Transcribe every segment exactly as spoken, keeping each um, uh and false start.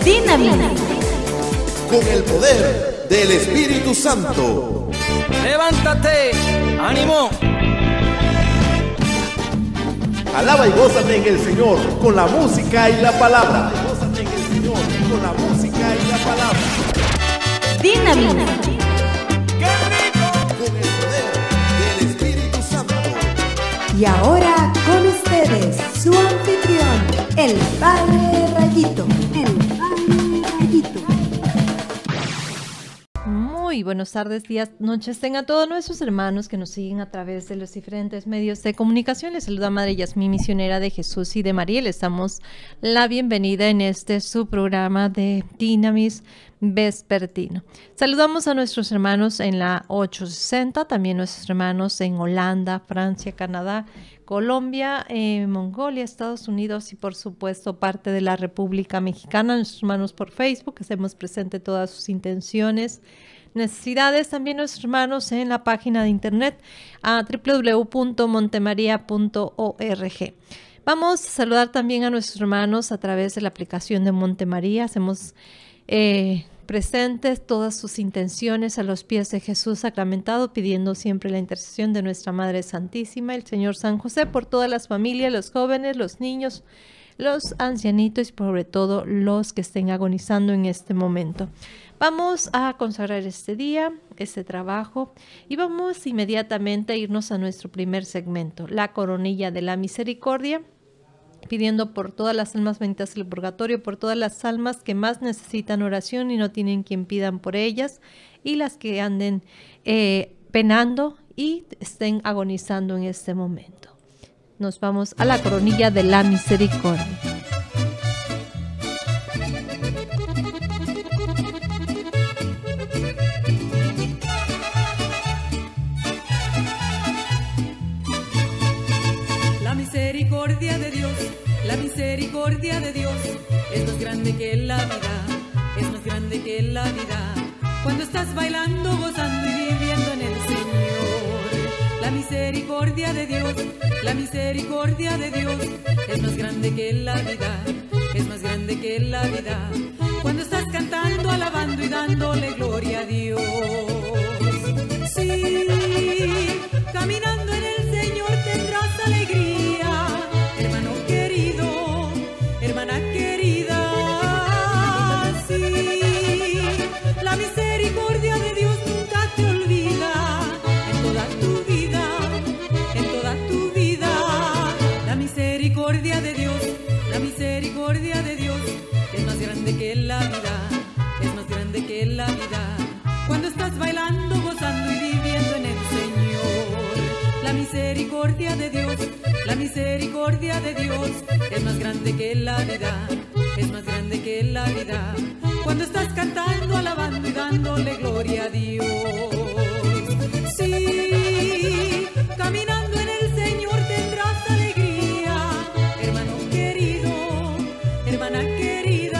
Dinamita. Con el poder del Espíritu Santo. Levántate, ánimo. Alaba y gózate en el Señor con la música y la palabra. Gózate en el Señor con la música y la palabra. Dinamita. ¡Qué rico! Con el poder del Espíritu Santo. Y ahora con ustedes, su anfitrión, el Padre Rayito. El Padre Rayito. Muy buenas tardes, días, noches. Tengan todos nuestros hermanos que nos siguen a través de los diferentes medios de comunicación. Les saluda Madre Yasmín, misionera de Jesús y de María. Les damos la bienvenida en este su programa de Dinamis Vespertino. Saludamos a nuestros hermanos en la ochocientos sesenta, también nuestros hermanos en Holanda, Francia, Canadá, Colombia, eh, Mongolia, Estados Unidos y por supuesto parte de la República Mexicana. Nuestros hermanos por Facebook, hacemos presente todas sus intenciones, necesidades. También nuestros hermanos en la página de internet a doble u doble u doble u punto montemaria punto org. Vamos a saludar también a nuestros hermanos a través de la aplicación de Montemaría. Hacemos eh, presentes todas sus intenciones a los pies de Jesús sacramentado, pidiendo siempre la intercesión de nuestra Madre Santísima, el Señor San José, por todas las familias, los jóvenes, los niños, los ancianitos y sobre todo los que estén agonizando en este momento. Vamos a consagrar este día, este trabajo, y vamos inmediatamente a irnos a nuestro primer segmento, la coronilla de la misericordia, pidiendo por todas las almas benditas del purgatorio, por todas las almas que más necesitan oración y no tienen quien pidan por ellas, y las que anden eh, penando y estén agonizando en este momento. Nos vamos a la coronilla de la misericordia. La misericordia de Dios, la misericordia de Dios es más grande que la vida, es más grande que la vida. Cuando estás bailando, gozando y viviendo en el Señor. La misericordia de Dios, la misericordia de Dios es más grande que la vida, es más grande que la vida. Cuando estás cantando, alabando y dándole gloria a Dios. Sí, caminando en el Señor tendrás alegría, hermano querido, hermana querida. Sí, la misericordia de Dios nunca te olvida, en toda tu vida, en toda tu vida. La misericordia de Dios, la misericordia de Dios es más grande que la vida, es más grande que la vida. Cuando estás bailando, gozando y viviendo en el Señor. La misericordia de Dios, la misericordia de Dios es más grande que la vida, es más grande que la vida. Cuando estás cantando, alabando y dándole gloria a Dios. Sí, caminando en el Señor tendrás alegría, hermano querido, hermana querida.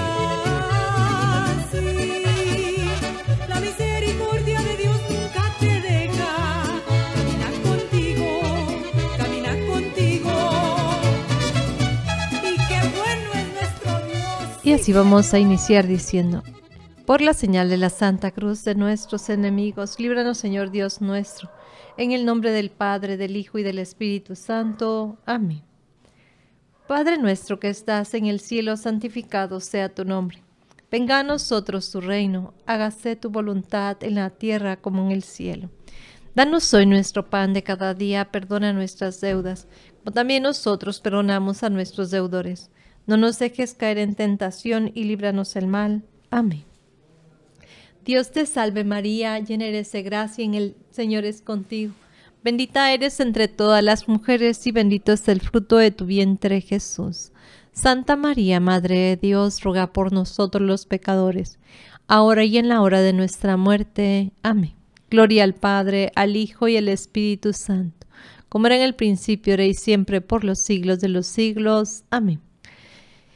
Sí, la misericordia de Dios nunca te deja, camina contigo, camina contigo. Y qué bueno es nuestro Dios. Y así vamos a iniciar diciendo: por la señal de la Santa Cruz de nuestros enemigos, líbranos, Señor Dios nuestro, en el nombre del Padre, del Hijo y del Espíritu Santo. Amén. Padre nuestro que estás en el cielo, santificado sea tu nombre. Venga a nosotros tu reino, hágase tu voluntad en la tierra como en el cielo. Danos hoy nuestro pan de cada día, perdona nuestras deudas, como también nosotros perdonamos a nuestros deudores. No nos dejes caer en tentación y líbranos del mal. Amén. Dios te salve María, llena eres de gracia, en el Señor es contigo. Bendita eres entre todas las mujeres y bendito es el fruto de tu vientre, Jesús. Santa María, Madre de Dios, ruega por nosotros los pecadores, ahora y en la hora de nuestra muerte. Amén. Gloria al Padre, al Hijo y al Espíritu Santo, como era en el principio, ahora y siempre, por los siglos de los siglos. Amén.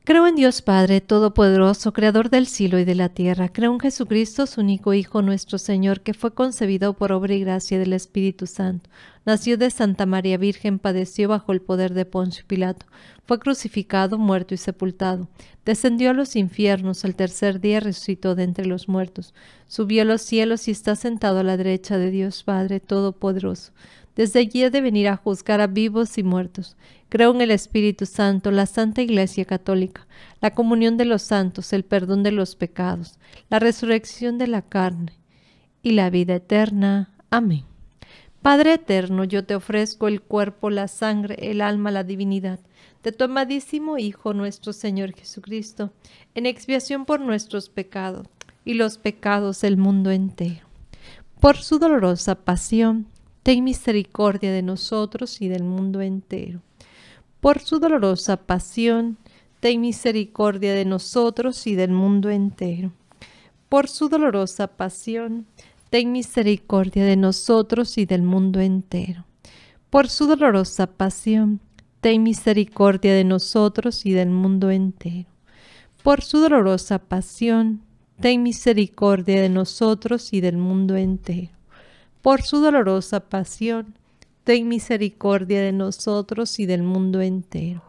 Creo en Dios Padre Todopoderoso, Creador del cielo y de la tierra. Creo en Jesucristo, su único Hijo, nuestro Señor, que fue concebido por obra y gracia del Espíritu Santo. Nació de Santa María Virgen, padeció bajo el poder de Poncio Pilato. Fue crucificado, muerto y sepultado. Descendió a los infiernos, al tercer día resucitó de entre los muertos. Subió a los cielos y está sentado a la derecha de Dios Padre Todopoderoso. Desde allí ha de venir a juzgar a vivos y muertos. Creo en el Espíritu Santo, la Santa Iglesia Católica, la comunión de los santos, el perdón de los pecados, la resurrección de la carne y la vida eterna. Amén. Padre eterno, yo te ofrezco el cuerpo, la sangre, el alma, la divinidad de tu amadísimo Hijo nuestro Señor Jesucristo, en expiación por nuestros pecados y los pecados del mundo entero. Por su dolorosa pasión, ten misericordia de nosotros y del mundo entero. Por su dolorosa pasión, ten misericordia de nosotros y del mundo entero. Por su dolorosa pasión, ten misericordia de nosotros y del mundo entero. Por su dolorosa pasión, ten misericordia de nosotros y del mundo entero. Por su dolorosa pasión, ten misericordia de nosotros y del mundo entero. Por su dolorosa pasión, ten misericordia de nosotros y del mundo entero.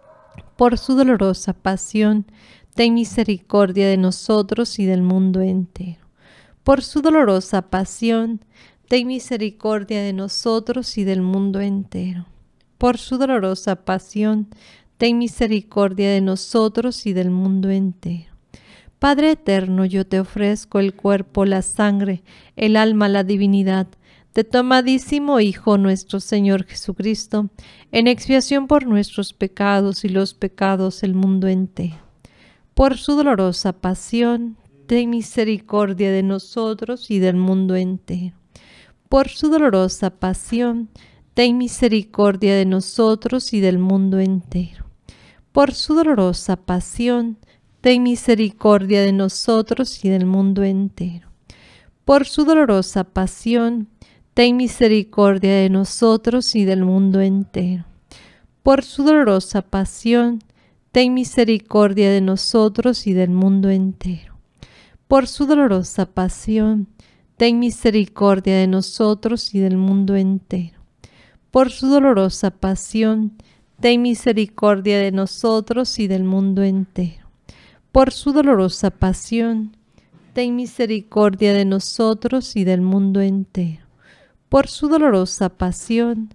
Por su dolorosa pasión, ten misericordia de nosotros y del mundo entero. Por su dolorosa pasión, ten misericordia de nosotros y del mundo entero. Por su dolorosa pasión, ten misericordia de nosotros y del mundo entero. Padre eterno, yo te ofrezco el cuerpo, la sangre, el alma, la divinidad de tu amadísimo Hijo nuestro Señor Jesucristo, en expiación por nuestros pecados y los pecados del mundo entero. Por su dolorosa pasión, ten misericordia de nosotros y del mundo entero. Por su dolorosa pasión, ten misericordia de nosotros y del mundo entero. Por su dolorosa pasión, ten misericordia de nosotros y del mundo entero. Por su dolorosa pasión, ten misericordia de nosotros y del mundo entero. Por su dolorosa pasión, ten misericordia de nosotros y del mundo entero. Por su dolorosa pasión, ten misericordia de nosotros y del mundo entero. Por su dolorosa pasión, ten misericordia de nosotros y del mundo entero. Por su dolorosa pasión, ten misericordia de nosotros y del mundo entero. Por su dolorosa pasión,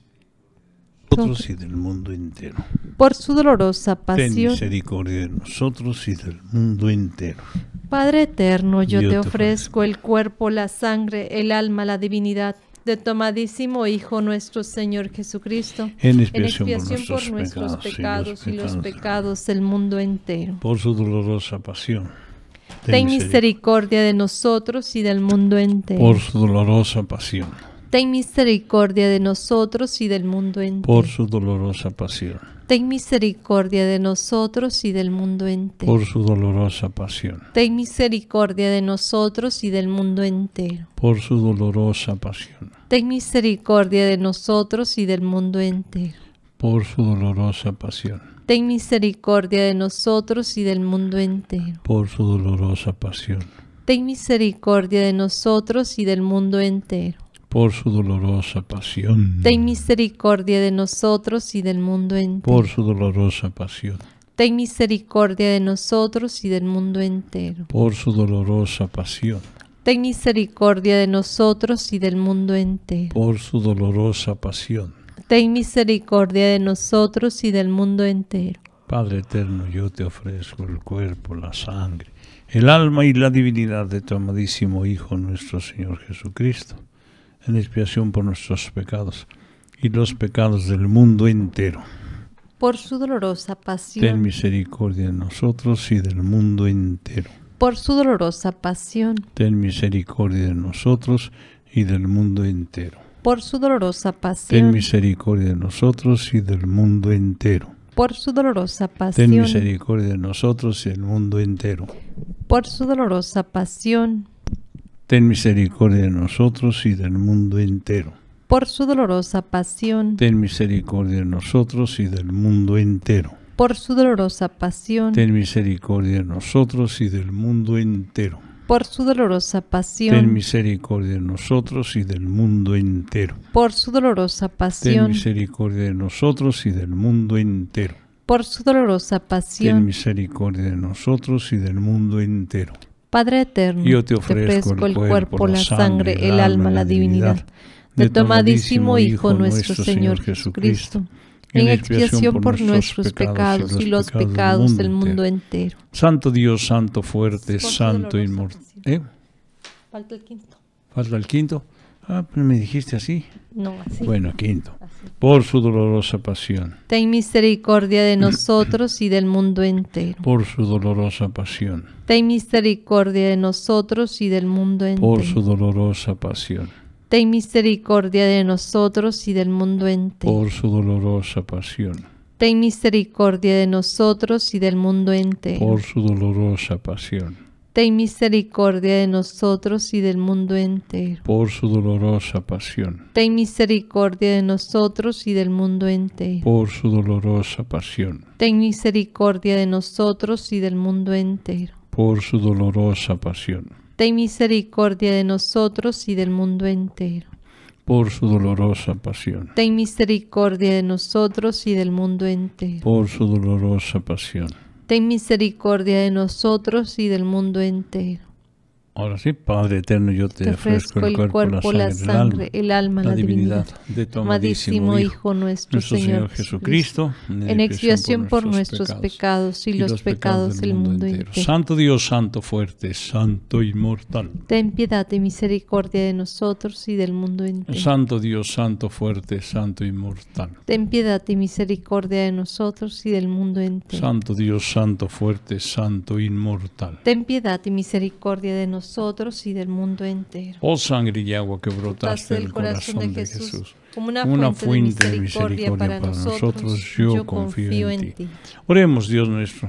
nosotros y del mundo entero. Por su dolorosa pasión, ten misericordia de nosotros y del mundo entero. Padre eterno, yo, yo te te ofrezco el cuerpo, la sangre, el alma, la divinidad de tu amadísimo Hijo nuestro Señor Jesucristo, en expiación, en expiación por, por nuestros, nuestros pecados, pecados y los y los pecados, pecados del mundo entero. Por su dolorosa pasión, ten, ten misericordia de nosotros y del mundo entero. Por su dolorosa pasión, ten misericordia de nosotros y del mundo entero. Por su dolorosa pasión, ten misericordia de nosotros y del mundo entero. Por su dolorosa pasión, ten misericordia de nosotros y del mundo entero. Por su dolorosa pasión, ten misericordia de nosotros y del mundo entero. Por su dolorosa pasión, ten misericordia de nosotros y del mundo entero. Por su dolorosa pasión, ten misericordia de nosotros y del mundo entero. Por su dolorosa pasión, ten misericordia de nosotros y del mundo entero. Por su dolorosa pasión, ten misericordia de nosotros y del mundo entero. Por su dolorosa pasión, ten misericordia de nosotros y del mundo entero. Por su dolorosa pasión, ten misericordia de nosotros y del mundo entero. Padre eterno, yo te ofrezco el cuerpo, la sangre, el alma y la divinidad de tu amadísimo Hijo nuestro Señor Jesucristo, en expiación por nuestros pecados y los pecados del mundo entero. Por su dolorosa pasión, ten misericordia de nosotros y del mundo entero. Por su dolorosa pasión, ten misericordia de nosotros y del mundo entero. Por su dolorosa pasión, ten misericordia de nosotros y del mundo entero. Por su dolorosa pasión, ten misericordia de nosotros y del mundo entero. Por su dolorosa pasión, ten misericordia de nosotros y del mundo entero. Por su dolorosa pasión, ten misericordia de nosotros y del mundo entero. por su dolorosa pasión, ten misericordia de nosotros y del mundo entero. por su dolorosa Ten pasión, misericordia de nosotros y del mundo entero. por su dolorosa Ten pasión, misericordia de nosotros y del mundo entero. por su dolorosa Ten pasión. misericordia de nosotros y del mundo entero. Padre eterno, Yo te ofrezco el cuerpo, la sangre, el alma, la divinidad de tu amadísimo Hijo nuestro Señor Jesucristo, en expiación por nuestros pecados y los pecados del mundo entero. Santo Dios, santo fuerte, Por su santo dolorosa inmortal. pasión. ¿Eh? Falta el quinto. ¿Falta el quinto? Ah, pero me dijiste así. No, así. Bueno, quinto. Así. Por su dolorosa pasión. Ten misericordia de nosotros y del mundo entero. Por su dolorosa pasión. Ten misericordia de nosotros y del mundo entero. Por su dolorosa pasión. Ten misericordia de nosotros y del mundo entero. Por su dolorosa pasión. Ten misericordia de nosotros y del mundo entero. Por su dolorosa pasión. Ten misericordia de nosotros y del mundo entero. Por su dolorosa pasión. Ten misericordia de nosotros y del mundo entero. Por su dolorosa pasión. Ten misericordia de nosotros y del mundo entero. Por su dolorosa pasión. Ten misericordia de nosotros y del mundo entero. Por su dolorosa pasión. Ten misericordia de nosotros y del mundo entero. Por su dolorosa pasión. Ten misericordia de nosotros y del mundo entero. Ahora sí, Padre eterno, yo te, Te ofrezco el cuerpo, la sangre, el alma, la divinidad de tu amadísimo Hijo nuestro, nuestro Señor Jesucristo, en expiación por nuestros pecados y los pecados del mundo entero. Santo Dios, santo fuerte, santo inmortal. Ten piedad y misericordia de nosotros y del mundo entero. Santo Dios, santo fuerte, santo inmortal. Ten piedad y misericordia de nosotros y del mundo entero. Santo Dios, santo fuerte, santo inmortal. Ten piedad y misericordia de nosotros y del mundo entero. Oh sangre y agua que brotaste del corazón de Jesús, como una, una fuente de misericordia, misericordia para, para nosotros, nosotros, yo confío en ti. Oremos, Dios nuestro,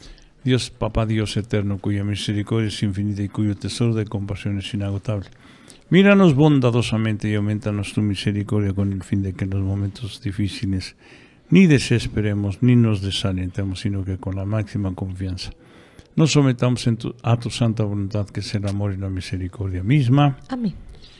Dios Papá, Dios eterno, cuya misericordia es infinita y cuyo tesoro de compasión es inagotable. Míranos bondadosamente y aumentanos tu misericordia con el fin de que en los momentos difíciles ni desesperemos ni nos desalentemos, sino que con la máxima confianza nos sometamos en tu, a tu santa voluntad, que es el amor y la misericordia misma. Amén.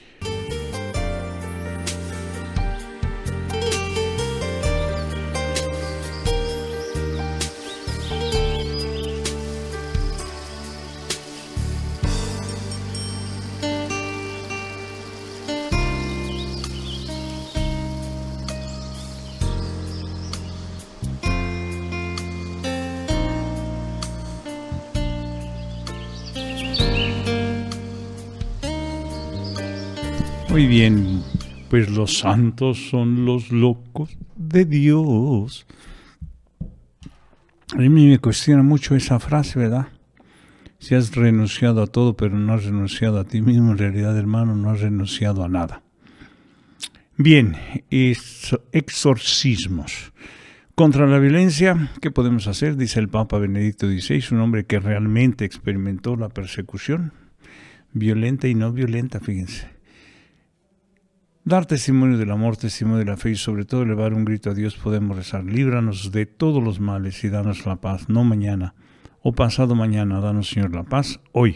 Muy bien, pues los santos son los locos de Dios. A mí me cuestiona mucho esa frase, ¿verdad? Si has renunciado a todo, pero no has renunciado a ti mismo, en realidad, hermano, no has renunciado a nada. Bien, exorcismos. Contra la violencia, ¿qué podemos hacer? Dice el Papa Benedicto dieciséis, un hombre que realmente experimentó la persecución, violenta y no violenta, fíjense. Dar testimonio del amor, testimonio de la fe y sobre todo elevar un grito a Dios. Podemos rezar: líbranos de todos los males y danos la paz, no mañana o pasado mañana, danos, Señor, la paz hoy.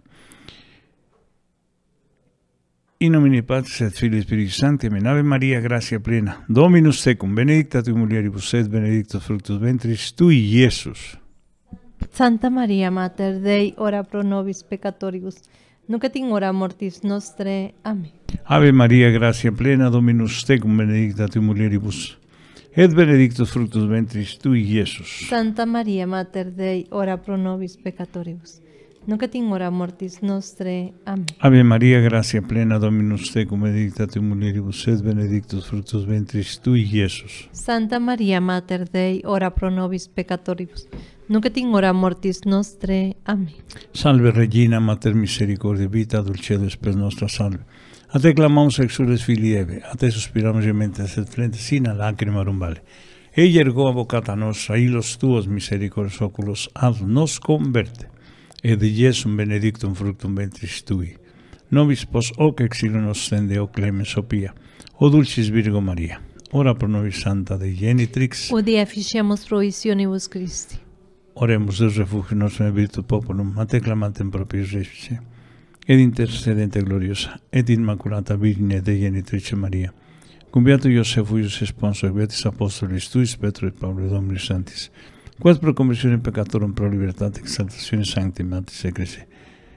In nomine Patris et Filii et Spiritus Sancti. Amen. Ave María, gracia plena, Dominus tecum, benedicta tu mulieribus et benedictus fructus ventris tui, Iesus. Santa María, Mater Dei, ora pro nobis peccatoribus, nunc et in hora mortis nostre. Amén. Ave María, gracia plena, Dominus tecum, benedicta tu mulieribus, et benedictus fructus ventris tui, Iesus. Santa María, Mater Dei, ora pro nobis peccatoribus, nunc et in hora mortis nostre. Amén. Ave María, gracia plena, Dominus tecum, benedicta tu mulieribus, et benedictus fructus ventris tui, Iesus. Santa María, Mater Dei, ora pro nobis peccatoribus, nunc et in hora mortis nostre. Amén. Salve Regina, Mater misericordiae, vita dulcedo spes nostra, salve. A te clamamos, exules Filii Eve, a te suspiramos gementes et flentes, sina lacrimarum vale. Ella ergo avocata nostra, hilos tuos misericordios oculos, ad nos converte. Et Iesum benedictum fructum ventris tui. Nobis pos hoc exilio nostende, o clemens, o pia, o dulcis Virgo Maria. ora pro nobis Santa Dei Genitrix, Udie efficiamus provisionibus Christi. oremus Deus refugio nostrum et virtut populum, a te clamantem propiis respice, ed intercedente gloriosa, ed immaculata Virgine Dei Genitrice Maria, cum beato Iosef, Ius sponsor, beatis apostolis tuis, Petro et Paulo, Dominus Sanctis, quod pro conversione peccatorum pro libertate exaltatione sancti matis ecclesiae.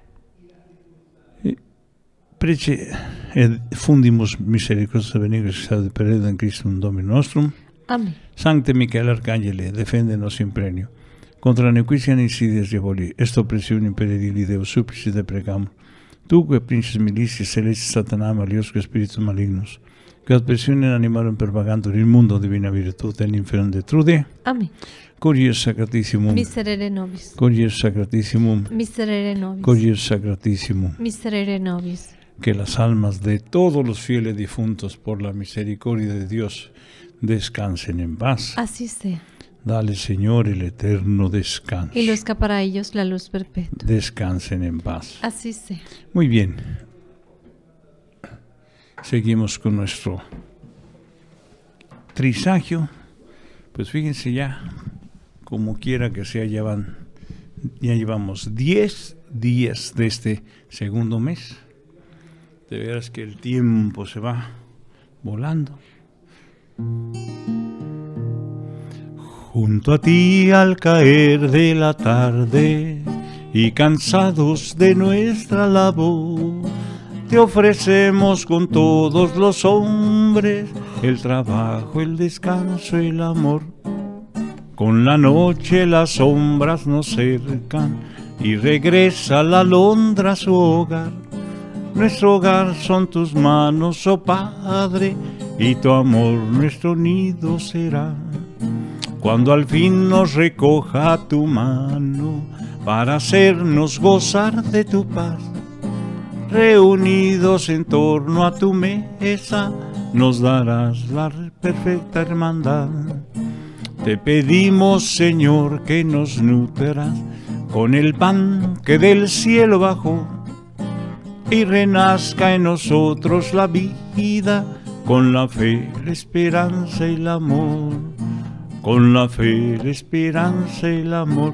Prece et fundimus misericordis benignis ad peredem Christum Dominum nostrum. Amén. Sancte Michael Arcangele, defende-nos in premio. Contra nequitiam insidias diaboli, est oppressione imperii Deus supplici te precamur. Tu, que princes milicis celestis Satanás maliosque spiritus malignus, que ad pressionem animarum pervagantur in mundo divina virtute in inferno detrude. Amén. Curios sacratissimum. Miserere nobis. Curios sacratissimum. Miserere nobis. Curios sacratissimum. Miserere nobis. Que las almas de todos los fieles difuntos por la misericordia de Dios descansen en paz. Así sea. Dale, Señor, el eterno descanso. Y luzca para ellos la luz perpetua. Descansen en paz. Así sea. Muy bien. Seguimos con nuestro trisagio. Pues fíjense ya, como quiera que sea, ya, van, ya llevamos diez días de este segundo mes. De veras que el tiempo se va volando. Junto a ti al caer de la tarde y cansados de nuestra labor, te ofrecemos con todos los hombres el trabajo, el descanso, el amor. Con la noche las sombras nos cercan y regresa la alondra a su hogar. Nuestro hogar son tus manos, oh Padre, y tu amor nuestro nido será. Cuando al fin nos recoja tu mano para hacernos gozar de tu paz, reunidos en torno a tu mesa, nos darás la perfecta hermandad. Te pedimos, Señor, que nos nutras con el pan que del cielo bajó, y renazca en nosotros la vida con la fe, la esperanza y el amor. Con la fe, la esperanza y el amor.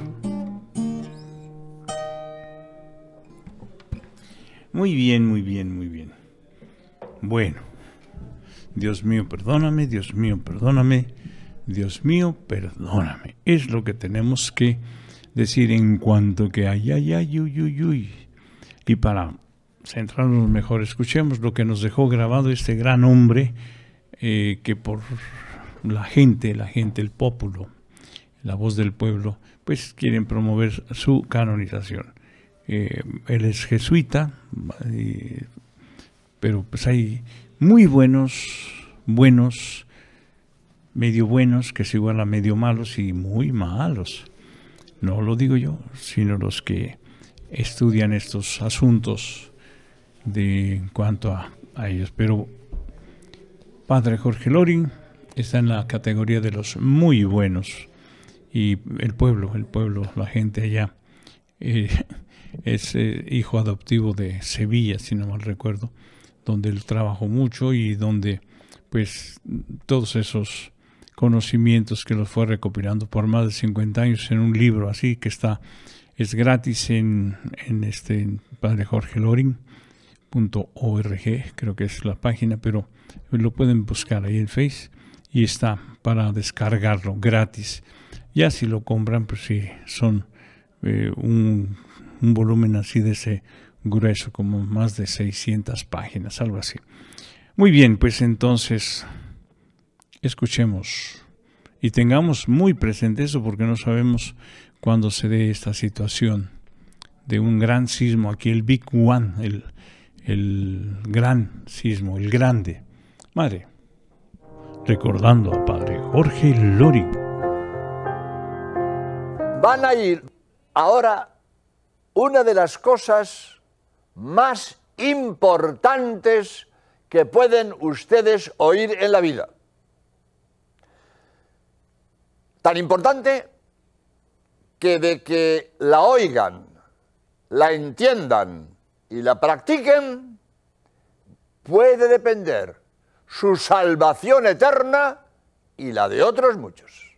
Muy bien, muy bien, muy bien. Bueno, Dios mío, perdóname, Dios mío, perdóname, Dios mío, perdóname. Es lo que tenemos que decir en cuanto que ay, ay, ay, uy, uy, uy. Y para centrarnos mejor, escuchemos lo que nos dejó grabado este gran hombre eh, que por la gente, la gente, el pueblo, la voz del pueblo, pues quieren promover su canonización. Eh, él es jesuita, eh, pero pues hay muy buenos, buenos, medio buenos, que es igual a medio malos, y muy malos. No lo digo yo, sino los que estudian estos asuntos de en cuanto a, a ellos. Pero Padre Jorge Loring está en la categoría de los muy buenos, y el pueblo, el pueblo, la gente allá, eh, es eh, hijo adoptivo de Sevilla, si no mal recuerdo, donde él trabajó mucho y donde pues todos esos conocimientos que los fue recopilando por más de cincuenta años en un libro así que está, es gratis en, en este en padre jorge loring punto org, creo que es la página, pero lo pueden buscar ahí en Face y está para descargarlo gratis. Ya si lo compran, pues sí, son eh, un, un volumen así de ese grueso, como más de seiscientas páginas, algo así. Muy bien, pues entonces escuchemos y tengamos muy presente eso, porque no sabemos cuándo se dé esta situación de un gran sismo aquí, el Big One, el, el gran sismo, el grande. Madre, recordando a Padre Jorge Loring. Van a ir ahora una de las cosas más importantes que pueden ustedes oír en la vida. Tan importante que de que la oigan, la entiendan y la practiquen, puede depender su salvación eterna y la de otros muchos.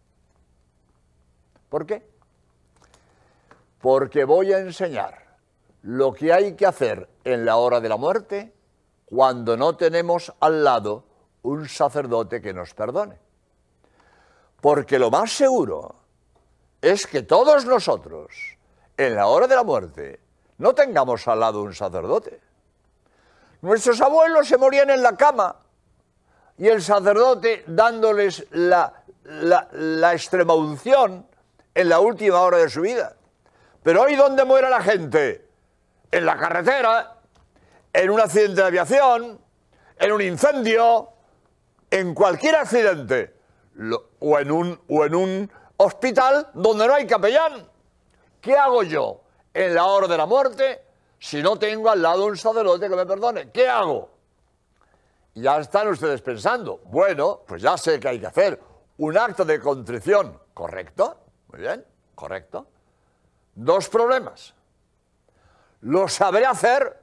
¿Por qué? Porque voy a enseñar lo que hay que hacer en la hora de la muerte cuando no tenemos al lado un sacerdote que nos perdone. Porque lo más seguro es que todos nosotros, en la hora de la muerte, no tengamos al lado un sacerdote. Nuestros abuelos se morían en la cama y el sacerdote dándoles la, la, la extremaunción en la última hora de su vida. Pero hoy, ¿dónde muere la gente? En la carretera, en un accidente de aviación, en un incendio, en cualquier accidente, lo, o, en un, o en un hospital donde no hay capellán. ¿Qué hago yo en la hora de la muerte si no tengo al lado un sacerdote que me perdone? ¿Qué hago? Y ya están ustedes pensando, bueno, pues ya sé que hay que hacer un acto de contrición, ¿correcto? Muy bien, correcto. Dos problemas. ¿Lo sabré hacer?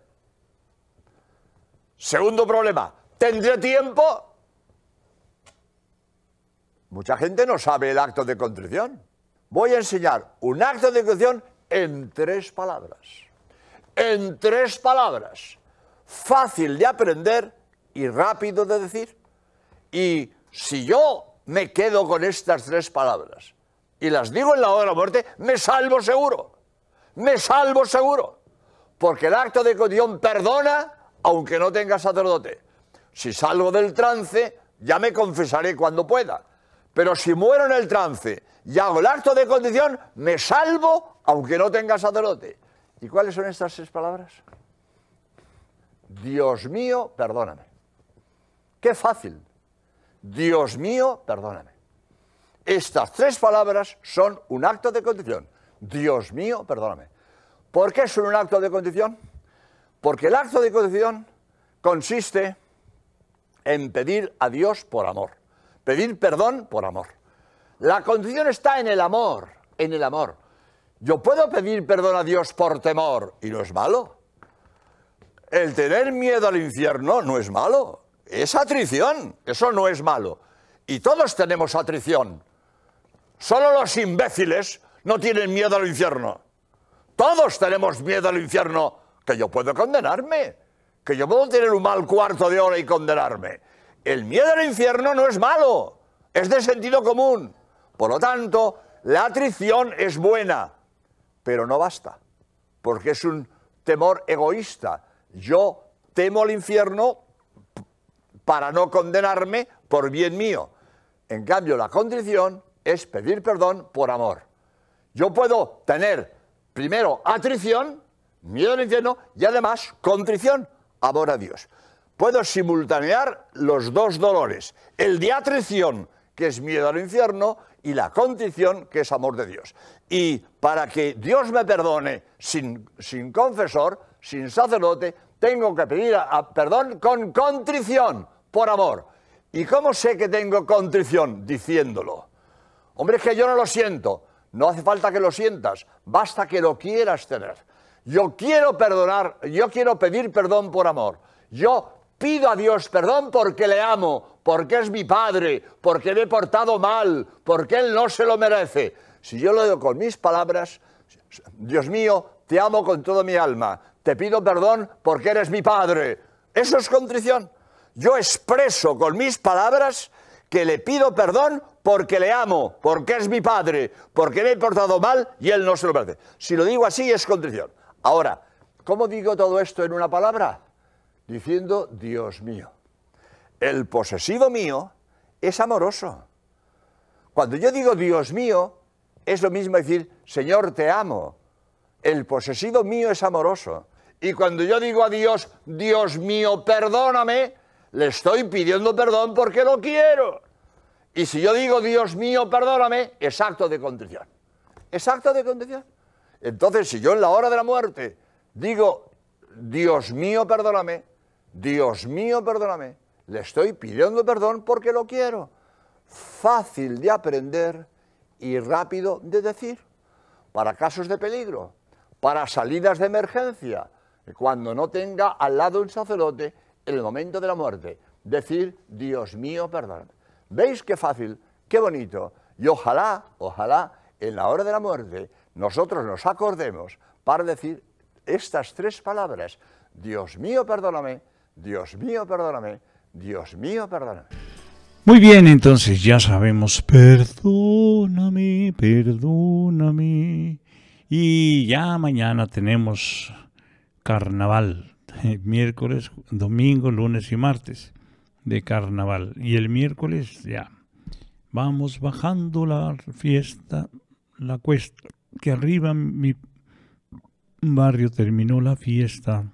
Segundo problema, ¿tendré tiempo? Mucha gente no sabe el acto de contrición. Voy a enseñar un acto de contrición en tres palabras. En tres palabras. Fácil de aprender y rápido de decir. Y si yo me quedo con estas tres palabras y las digo en la hora de la muerte, me salvo seguro. Me salvo seguro. Porque el acto de contrición perdona aunque no tenga sacerdote. Si salgo del trance, ya me confesaré cuando pueda. Pero si muero en el trance y hago el acto de contrición, me salvo aunque no tenga sacerdote. ¿Y cuáles son estas tres palabras? Dios mío, perdóname. ¡Qué fácil! Dios mío, perdóname. Estas tres palabras son un acto de contrición. Dios mío, perdóname. ¿Por qué son un acto de contrición? Porque el acto de contrición consiste en pedir a Dios por amor. Pedir perdón por amor. La contrición está en el amor, en el amor. Yo puedo pedir perdón a Dios por temor, y no es malo. El tener miedo al infierno no es malo. Es atrición, eso no es malo. Y todos tenemos atrición. Solo los imbéciles no tienen miedo al infierno. Todos tenemos miedo al infierno, que yo puedo condenarme, que yo puedo tener un mal cuarto de hora y condenarme. El miedo al infierno no es malo, es de sentido común. Por lo tanto, la atrición es buena, pero no basta, porque es un temor egoísta. Yo temo al infierno para no condenarme por bien mío. En cambio, la contrición es pedir perdón por amor. Yo puedo tener primero atrición, miedo al infierno, y además contrición, amor a Dios. Puedo simultanear los dos dolores, el de atrición, que es miedo al infierno, y la contrición, que es amor de Dios. Y para que Dios me perdone sin, sin confesor, sin sacerdote, tengo que pedir a, a, perdón con contrición, por amor. ¿Y cómo sé que tengo contrición? Diciéndolo. Hombre, es que yo no lo siento. No hace falta que lo sientas, basta que lo quieras tener. Yo quiero perdonar, yo quiero pedir perdón por amor. Yo pido a Dios perdón porque le amo, porque es mi Padre, porque me he portado mal, porque Él no se lo merece. Si yo lo digo con mis palabras, Dios mío, te amo con toda mi alma, te pido perdón porque eres mi Padre. Eso es contrición. Yo expreso con mis palabras que le pido perdón porque le amo, porque es mi Padre, porque me he portado mal y Él no se lo merece. Si lo digo así es contrición. Ahora, ¿cómo digo todo esto en una palabra? Diciendo Dios mío. El posesivo mío es amoroso. Cuando yo digo Dios mío, es lo mismo decir Señor te amo. El posesivo mío es amoroso. Y cuando yo digo a Dios, Dios mío, perdóname, le estoy pidiendo perdón porque lo quiero. Y si yo digo, Dios mío, perdóname, es acto de contrición. Es acto de contrición. Entonces, si yo en la hora de la muerte digo, Dios mío, perdóname, Dios mío, perdóname, le estoy pidiendo perdón porque lo quiero. Fácil de aprender y rápido de decir. Para casos de peligro, para salidas de emergencia, cuando no tenga al lado un sacerdote en el momento de la muerte. decir, Dios mío, perdóname. ¿Veis qué fácil, qué bonito? Y ojalá, ojalá, en la hora de la muerte, nosotros nos acordemos para decir estas tres palabras. Dios mío, perdóname, Dios mío, perdóname, Dios mío, perdóname. Muy bien, entonces ya sabemos, perdóname, perdóname. Y ya mañana tenemos carnaval, miércoles, domingo, lunes y martes de carnaval. Y el miércoles ya vamos bajando la fiesta, la cuesta, que arriba en mi barrio terminó la fiesta.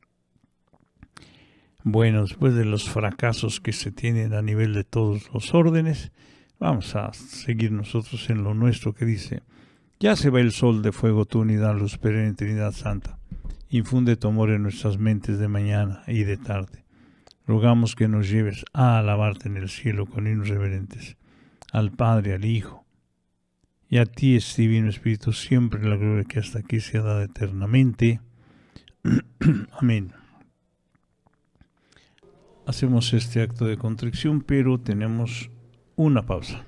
Bueno, después de los fracasos que se tienen a nivel de todos los órdenes, vamos a seguir nosotros en lo nuestro que dice: ya se va el sol de fuego, tu unidad, luz perenne, Trinidad Santa. Infunde tu amor en nuestras mentes de mañana y de tarde. Rogamos que nos lleves a alabarte en el cielo con himnos reverentes, al Padre, al Hijo, y a ti, es Divino Espíritu, siempre la gloria que hasta aquí sea dada eternamente. Amén. Hacemos este acto de contrición, pero tenemos una pausa.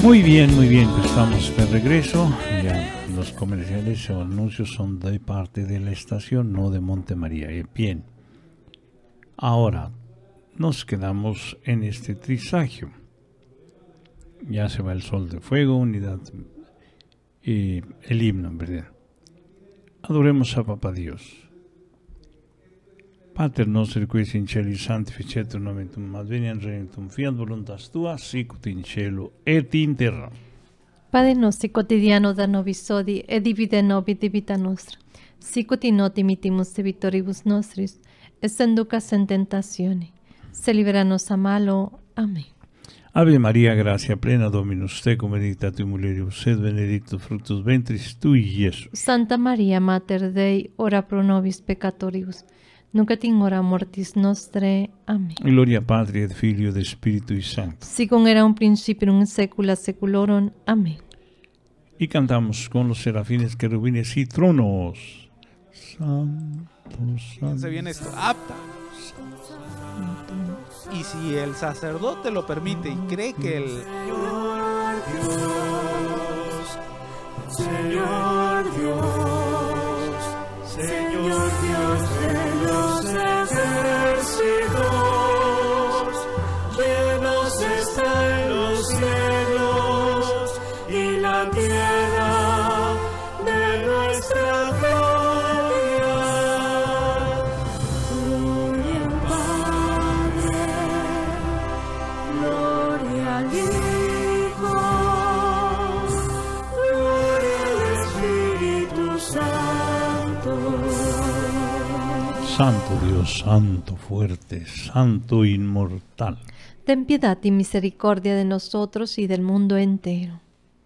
Muy bien, muy bien, pues estamos de regreso. Ya los comerciales o anuncios son de parte de la estación, no de Monte María. Eh, Bien, ahora nos quedamos en este trisagio. Ya se va el sol de fuego, unidad y el himno, en verdad. Adoremos a Papá Dios. Pater noster qui es in cieli sanctificetur nomen tuum, adveniat regnum tuum, fiat voluntas tua, sicut in cielo et in terra. Padre nostro quotidiano da nobis odie, et divide nobis debita nostra, sicut in notte mittimus debitoribus nostris, et senducas en tentazione, se liberanos a malo. Amén. Ave María, gracia plena, Dominus tecum, benedicta tui mulieribus, et benedictus fructus ventris tui, Iesus. Santa Maria, Mater Dei, ora pro nobis peccatoribus, nunc et in hora mortis nostre. Amén. Gloria Patri et Filio et Spiritui Sancto. Sicum era un principio in saecula saeculorum. Amén. Y cantamos con los serafines, querubines y tronos. Santo, santo. Fíjense bien esto. Apta. Y si el sacerdote lo permite y cree que el Señor Dios, Señor Dios de los ejércitos, llenos están los cielos y la tierra de nuestra gloria. Gloria al Padre, gloria al Hijo, gloria al Espíritu Santo. Santo Dios, santo, fuerte, santo, inmortal. Ten piedad y misericordia de nosotros y del mundo entero.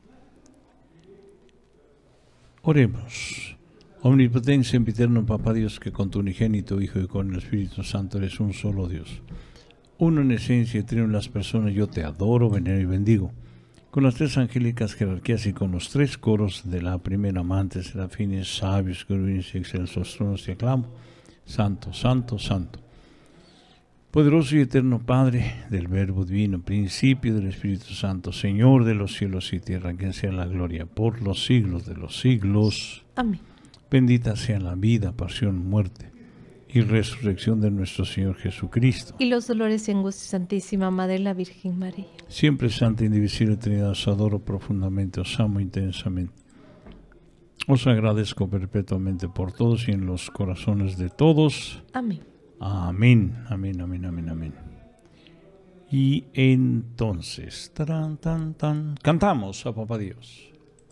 Oremos. Omnipotente, sempiterno Papá Dios, que con tu unigénito Hijo y con el Espíritu Santo eres un solo Dios. Uno en esencia y trino en las personas, yo te adoro, venero y bendigo. Con las tres angélicas jerarquías y con los tres coros de la primera amante, serafines, sabios, querubines y excelsos tronos te aclamo. Santo, santo, santo. Poderoso y eterno Padre del Verbo Divino, principio del Espíritu Santo, Señor de los cielos y tierra, quien sea la gloria por los siglos de los siglos. Amén. Bendita sea la vida, pasión, muerte y resurrección de nuestro Señor Jesucristo. Y los dolores y angustias, Santísima Madre, la Virgen María. Siempre Santa, indivisible Trinidad, os adoro profundamente, os amo intensamente. Os agradezco perpetuamente por todos y en los corazones de todos. Amén. Amén, amén, amén, amén, amén. Y entonces, taran, tan, tan, cantamos a Papá Dios.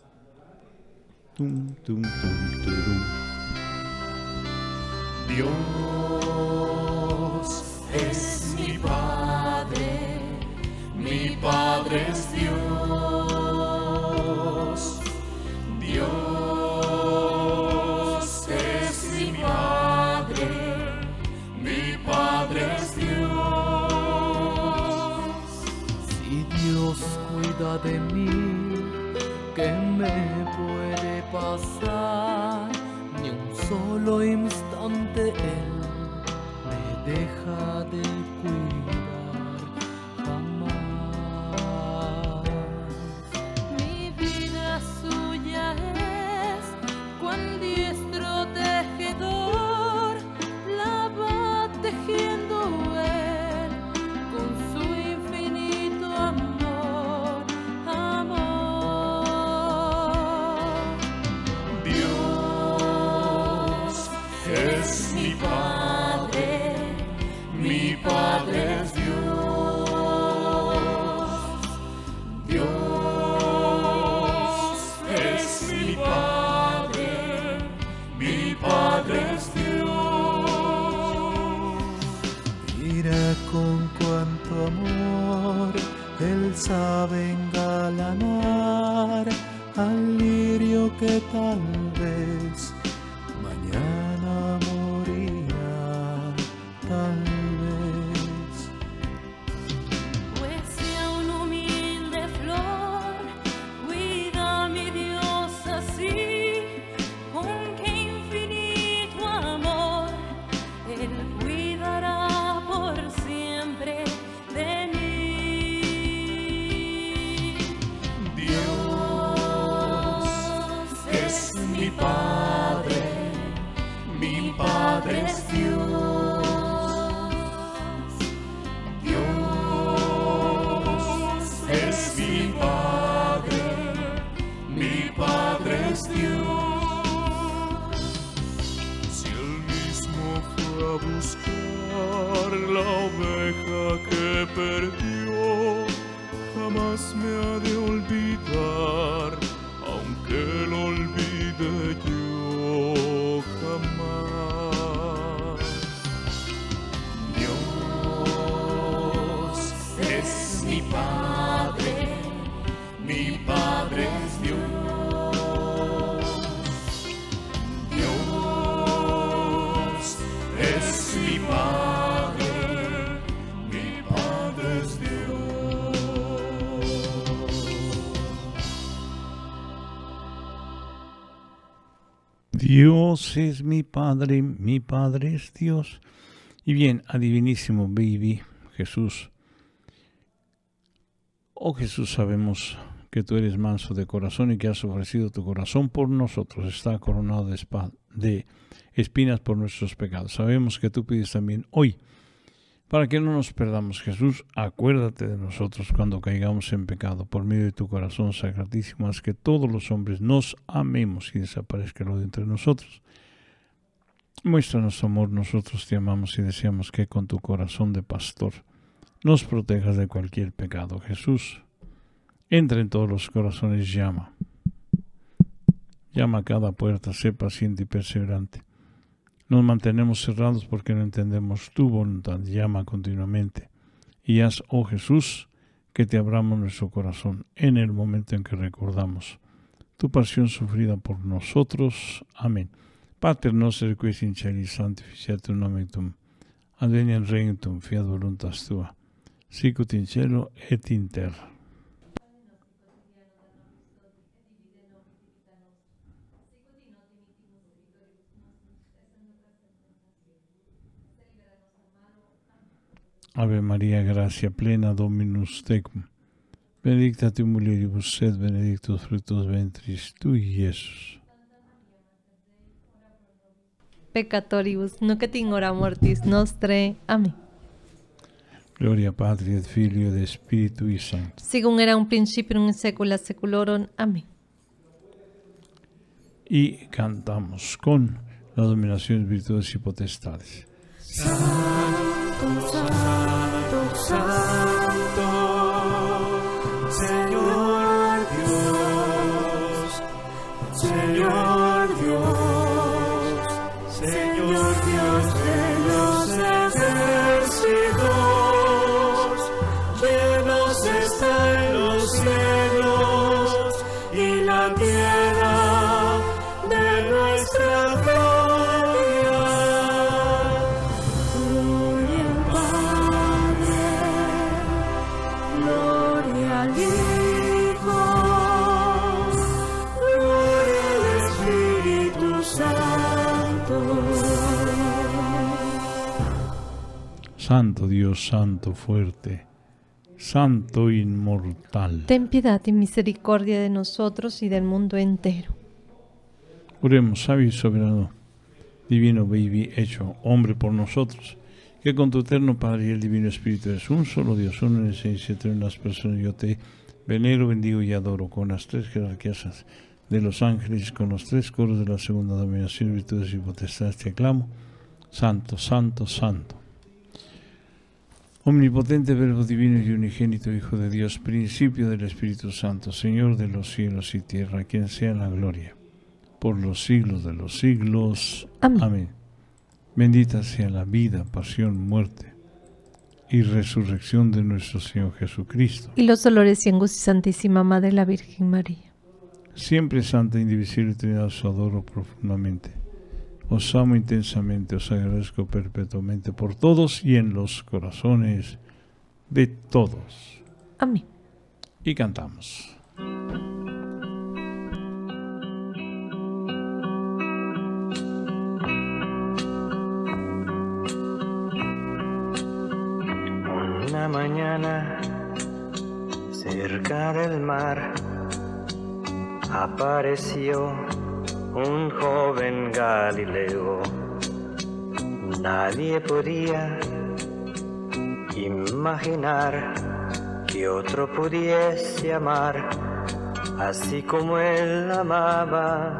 Tum, tum, tum, turum. Dios es mi Padre, mi Padre es Dios. Dios es mi Padre, mi Padre es Dios. Si Dios cuida de mí, ¿qué me puede pasar? Ni un solo instante Él me deja de cuidar jamás. Mi vida suya es, cuán diestro tejedor, la va tejiendo Él con su infinito amor, amor. Dios es mi Padre, mi Padre es Dios. Dios es mi Padre, mi Padre es Dios. Mira con cuánto amor Él sabe engalanar al lirio que tal vez mañana morirá, tal vez. Pues sea una humilde flor, cuida mi Dios así, con qué infinito amor Él cuidará por siempre de mí. perdió, jamás me ha de olvidar, aunque lo olvide yo jamás. Dios es mi Padre, mi Padre es Dios. Es mi Padre, mi Padre es Dios. Dios es mi Padre, mi Padre es Dios. Y bien, adivinísimo baby, Jesús. Oh Jesús, sabemos que tú eres manso de corazón y que has ofrecido tu corazón por nosotros. Está coronado de, espada, de espinas por nuestros pecados. Sabemos que tú pides también hoy, para que no nos perdamos, Jesús, acuérdate de nosotros cuando caigamos en pecado. Por medio de tu corazón sacratísimo, haz que todos los hombres nos amemos y desaparezca el odio entre nosotros. Muéstranos tu amor, nosotros te amamos y deseamos que con tu corazón de pastor nos protejas de cualquier pecado. Jesús, entra en todos los corazones, llama. Llama a cada puerta, sé paciente y perseverante. Nos mantenemos cerrados porque no entendemos tu voluntad. Llama continuamente. Y haz, oh Jesús, que te abramos nuestro corazón en el momento en que recordamos tu pasión sufrida por nosotros. Amén. Pater noster qui in caeli sanctificetur nomen tuum. Adveniat regnum tuum, fiat voluntas tua, sicut in cielo et in terra. Ave María, gracia plena, Dominus tecum. Benedicta tu mulieribus, et benedictus fructus ventris tui, Iesus. Peccatoribus, nunc et in hora mortis nostre. Amén. Gloria Patri et Filio et Spiritui Sancto. Según era un principio in saecula saeculorum. Amén. Y cantamos con la dominación, virtudes y potestades. Santo, Santo, Santo, Señor Dios, Señor Dios, Señor Dios de los ejércitos, llenos están los cielos y la tierra de nuestra gloria. Gloria al Padre, gloria al Hijo, gloria al Espíritu Santo. Santo Dios, Santo fuerte, Santo inmortal. Ten piedad y misericordia de nosotros y del mundo entero. Oremos, sabio y soberano, divino baby, hecho hombre por nosotros, que con tu eterno Padre y el Divino Espíritu es un solo Dios, uno en esencia, en las personas. Yo te venero, bendigo y adoro con las tres jerarquías de los ángeles, con los tres coros de la segunda dominación, virtudes y potestades. Te aclamo, Santo, Santo, Santo. Omnipotente, Verbo divino y unigénito, Hijo de Dios, principio del Espíritu Santo, Señor de los cielos y tierra, a quien sea la gloria por los siglos de los siglos. Amén. Amén. Bendita sea la vida, pasión, muerte y resurrección de nuestro Señor Jesucristo. Y los dolores y angustias, Santísima Madre, la Virgen María. Siempre santa, indivisible Trinidad, os adoro profundamente. Os amo intensamente, os agradezco perpetuamente por todos y en los corazones de todos. Amén. Y cantamos. Una mañana cerca del mar apareció un joven Galileo. Nadie podía imaginar que otro pudiese amar así como él amaba.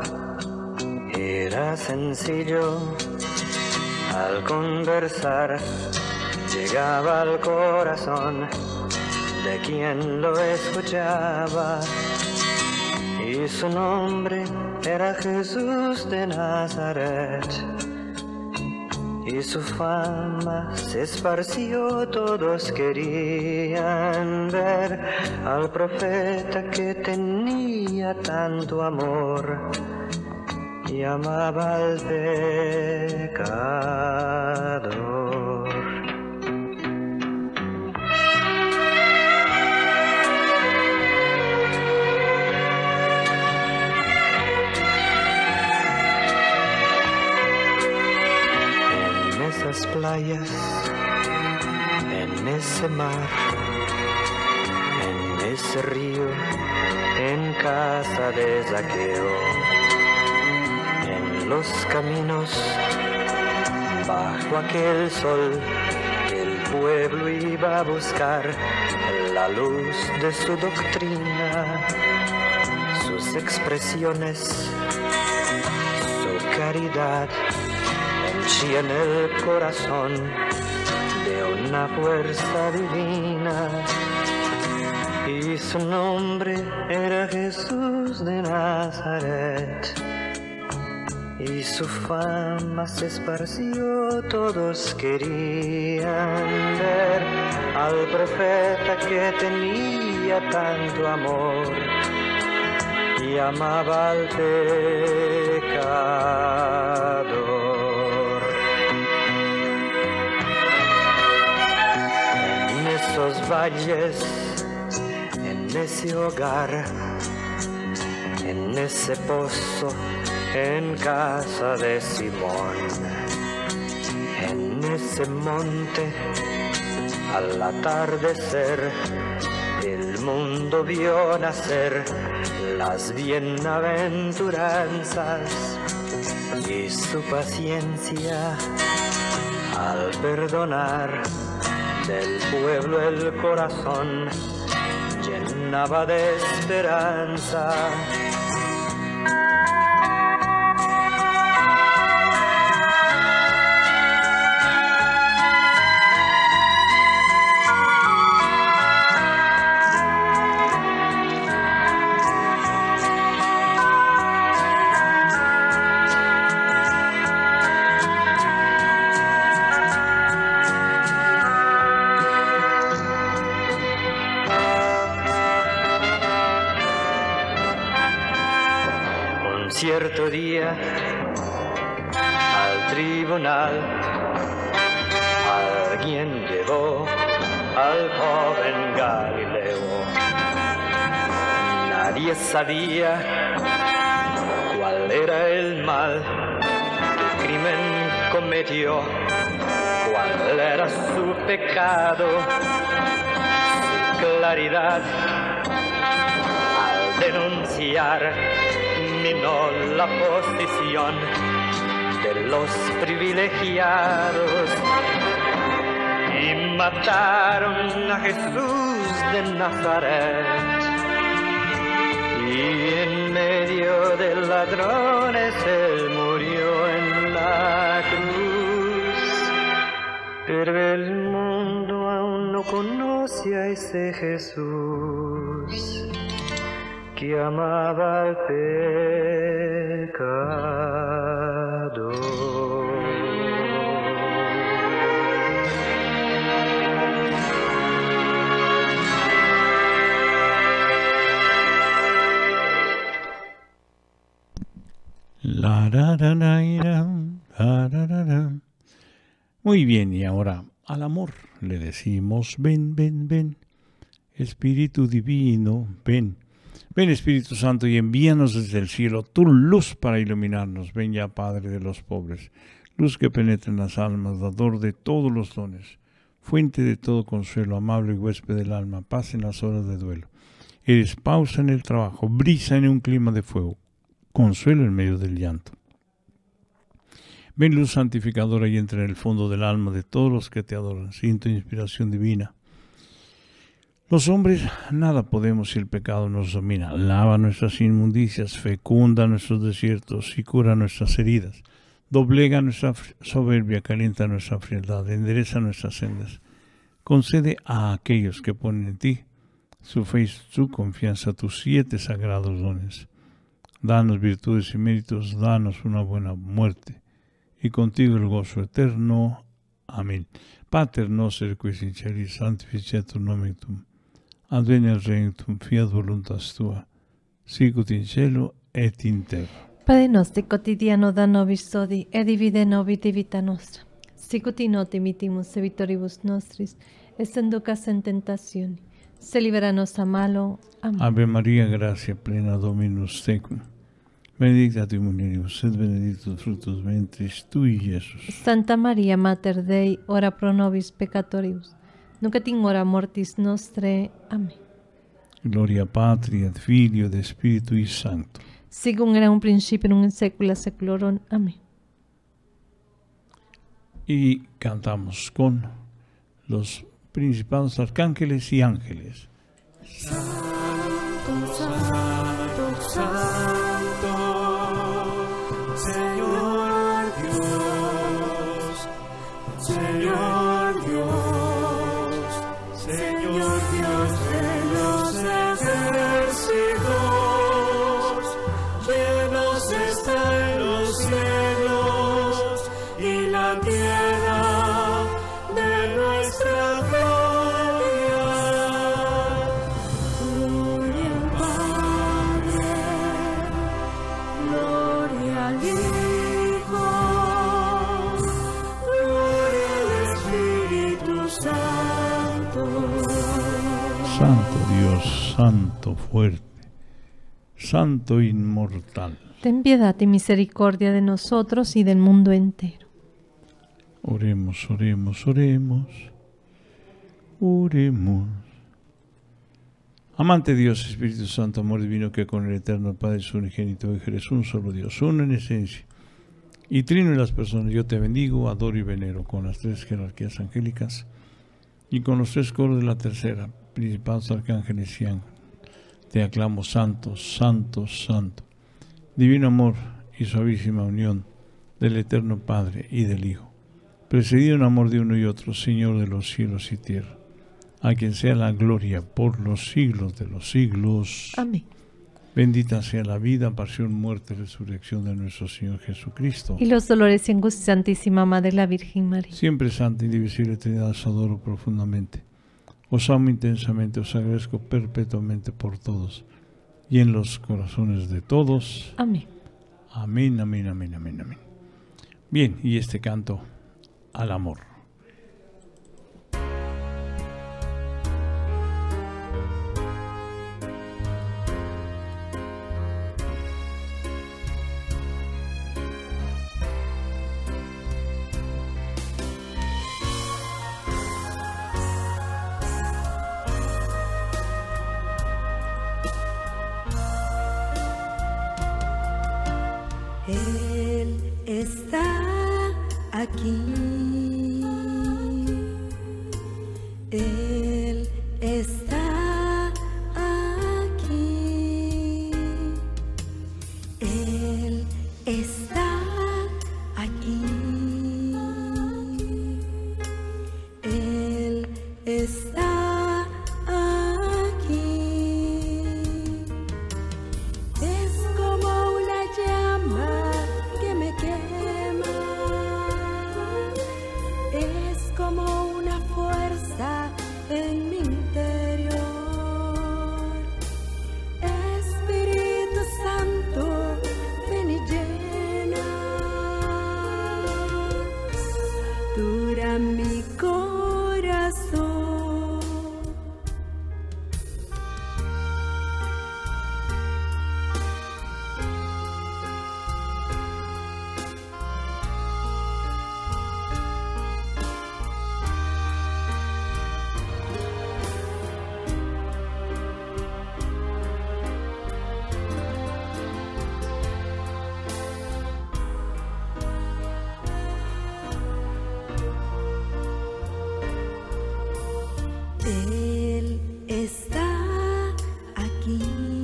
Era sencillo al conversar, llegaba al corazón de quien lo escuchaba, y su nombre era Jesús de Nazaret. Y su fama se esparció, todos querían ver al profeta que tenía tanto amor y amaba al pecador. En esas playas, en ese mar, en ese río, en casa de Zaqueo, en los caminos, bajo aquel sol, el pueblo iba a buscar la luz de su doctrina, sus expresiones, su caridad. Henchían el corazón de una fuerza divina, y su nombre era Jesús de Nazaret. Y su fama se esparció, todos querían ver al profeta que tenía tanto amor y amaba al pecador. En esos valles, en ese hogar, en ese pozo, en casa de Simón, en ese monte, al atardecer, el mundo vio nacer las bienaventuranzas y su paciencia al perdonar del pueblo el corazón llenaba de esperanza. Cierto día al tribunal alguien llevó al joven Galileo. Nadie sabía cuál era el mal que crimen cometió, cuál era su pecado, su claridad al denunciar minó la posición de los privilegiados y mataron a Jesús de Nazaret. Y en medio de ladrones él murió en la cruz. Pero el mundo aún no conoce a ese Jesús que amaba al pecador. La, ra, ra, ra, ra, ra, ra, ra. Muy bien, y ahora al amor le decimos: ven, ven, ven, Espíritu Divino, ven. Ven, Espíritu Santo, y envíanos desde el cielo tu luz para iluminarnos. Ven ya, Padre de los pobres, luz que penetra en las almas, dador de todos los dones, fuente de todo consuelo, amable y huésped del alma, paz en las horas de duelo. Eres pausa en el trabajo, brisa en un clima de fuego, consuelo en medio del llanto. Ven, luz santificadora, y entra en el fondo del alma de todos los que te adoran, sin tu inspiración divina. Los hombres nada podemos si el pecado nos domina. Lava nuestras inmundicias, fecunda nuestros desiertos y cura nuestras heridas. Doblega nuestra soberbia, calienta nuestra frialdad, endereza nuestras sendas. concede a aquellos que ponen en ti su fe y su confianza tus siete sagrados dones. Danos virtudes y méritos, danos una buena muerte, y contigo el gozo eterno. Amén. Pater noster qui sinceris sanctificetur nomen tuum, adveniat regnum tuum, fiat voluntas tua, sicut in cielo et in terra. Padre nostro quotidiano da nobis odie, et divide nobis vita nostra, sicut in notte mittimus e vitoribus nostris, et inducas in tentazione, se libera nos a malo. Amén. Ave María, gracia plena, Dominus tecum, benedicta tui mulieribus, et benedictus fructus ventris tui, Iesus. Santa Maria Mater Dei, ora pro nobis peccatoribus, nunc et in hora mortis nostre. Amén. Gloria Patri et Filio et Spiritui Sancto. Sicum era un principio, nun in saecula saeculorum. Amén. Y cantamos con los principados arcángeles y ángeles. Santo, santo, santo, Señor Dios, Señor Dios, Señor Dios de los ejércitos, llenos están los cielos y la tierra de nuestra gloria. Gloria al Padre, gloria al Hijo, gloria al Espíritu Santo. Santo Dios, Santo fuerte, Santo inmortal. Ten piedad y misericordia de nosotros y del mundo entero. Oremos, oremos, oremos, oremos. Amante Dios, Espíritu Santo, amor divino, que con el eterno Padre, su unigénito Hijo, eres un solo Dios, uno en esencia, y trino en las personas, yo te bendigo, adoro y venero con las tres jerarquías angélicas y con los tres coros de la tercera, principados, arcángeles y ángeles. Te aclamo santo, santo, santo, divino amor y suavísima unión del eterno Padre y del Hijo, precedido en amor de uno y otro, Señor de los cielos y tierra, a quien sea la gloria por los siglos de los siglos. Amén. Bendita sea la vida, pasión, muerte, resurrección de nuestro Señor Jesucristo. Y los dolores y angustias, Santísima Madre de la Virgen María. Siempre santa, indivisible Trinidad, os adoro profundamente. Os amo intensamente, os agradezco perpetuamente por todos y en los corazones de todos. Amén. Amén, amén, amén, amén, amén. Bien, y este canto al amor. Él está aquí. Él está aquí. Él está aquí. Él está aquí. Es como una llama que me quema. Es como una fuerza en mi interior. Espíritu Santo, ven y llena. Dura mi corazón. Él está aquí.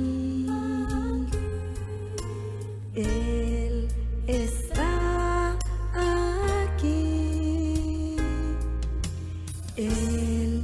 Él está aquí. Él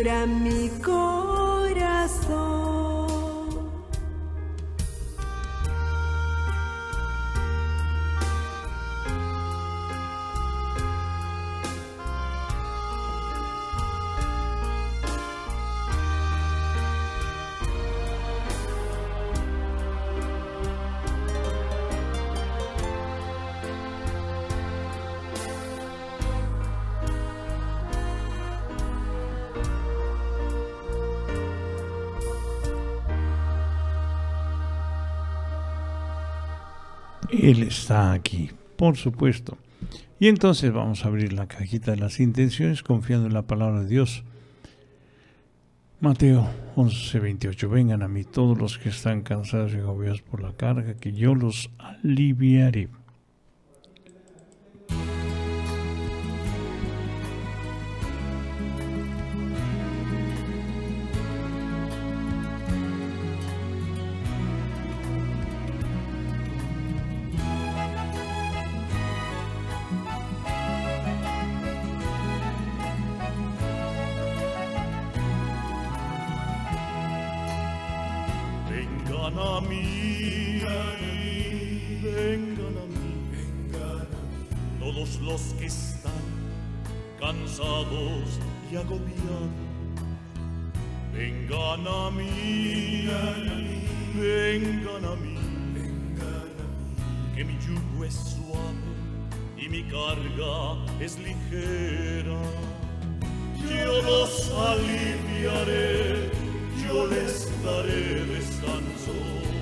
llora mi corazón. Él está aquí, por supuesto. Y entonces vamos a abrir la cajita de las intenciones confiando en la palabra de Dios. Mateo once veintiocho. Vengan a mí todos los que están cansados y agobiados por la carga, que yo los aliviaré. Vengan a mí, vengan a mí, vengan a mí, todos los que están cansados y agobiados. Vengan a mí, vengan a mí, vengan a mí, que mi yugo es suave y mi carga es ligera. Yo los aliviaré, yo les daré descanso.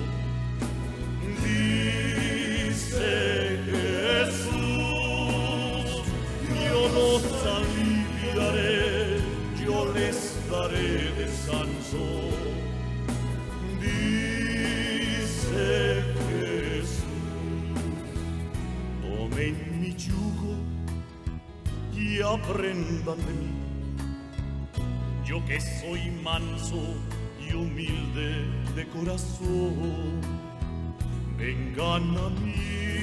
Dice Jesús, yo los aliviaré, yo les daré descanso. Dice Jesús, tomen mi yugo y aprendan de mí, yo que soy manso y humilde de corazón. Vengan a mí,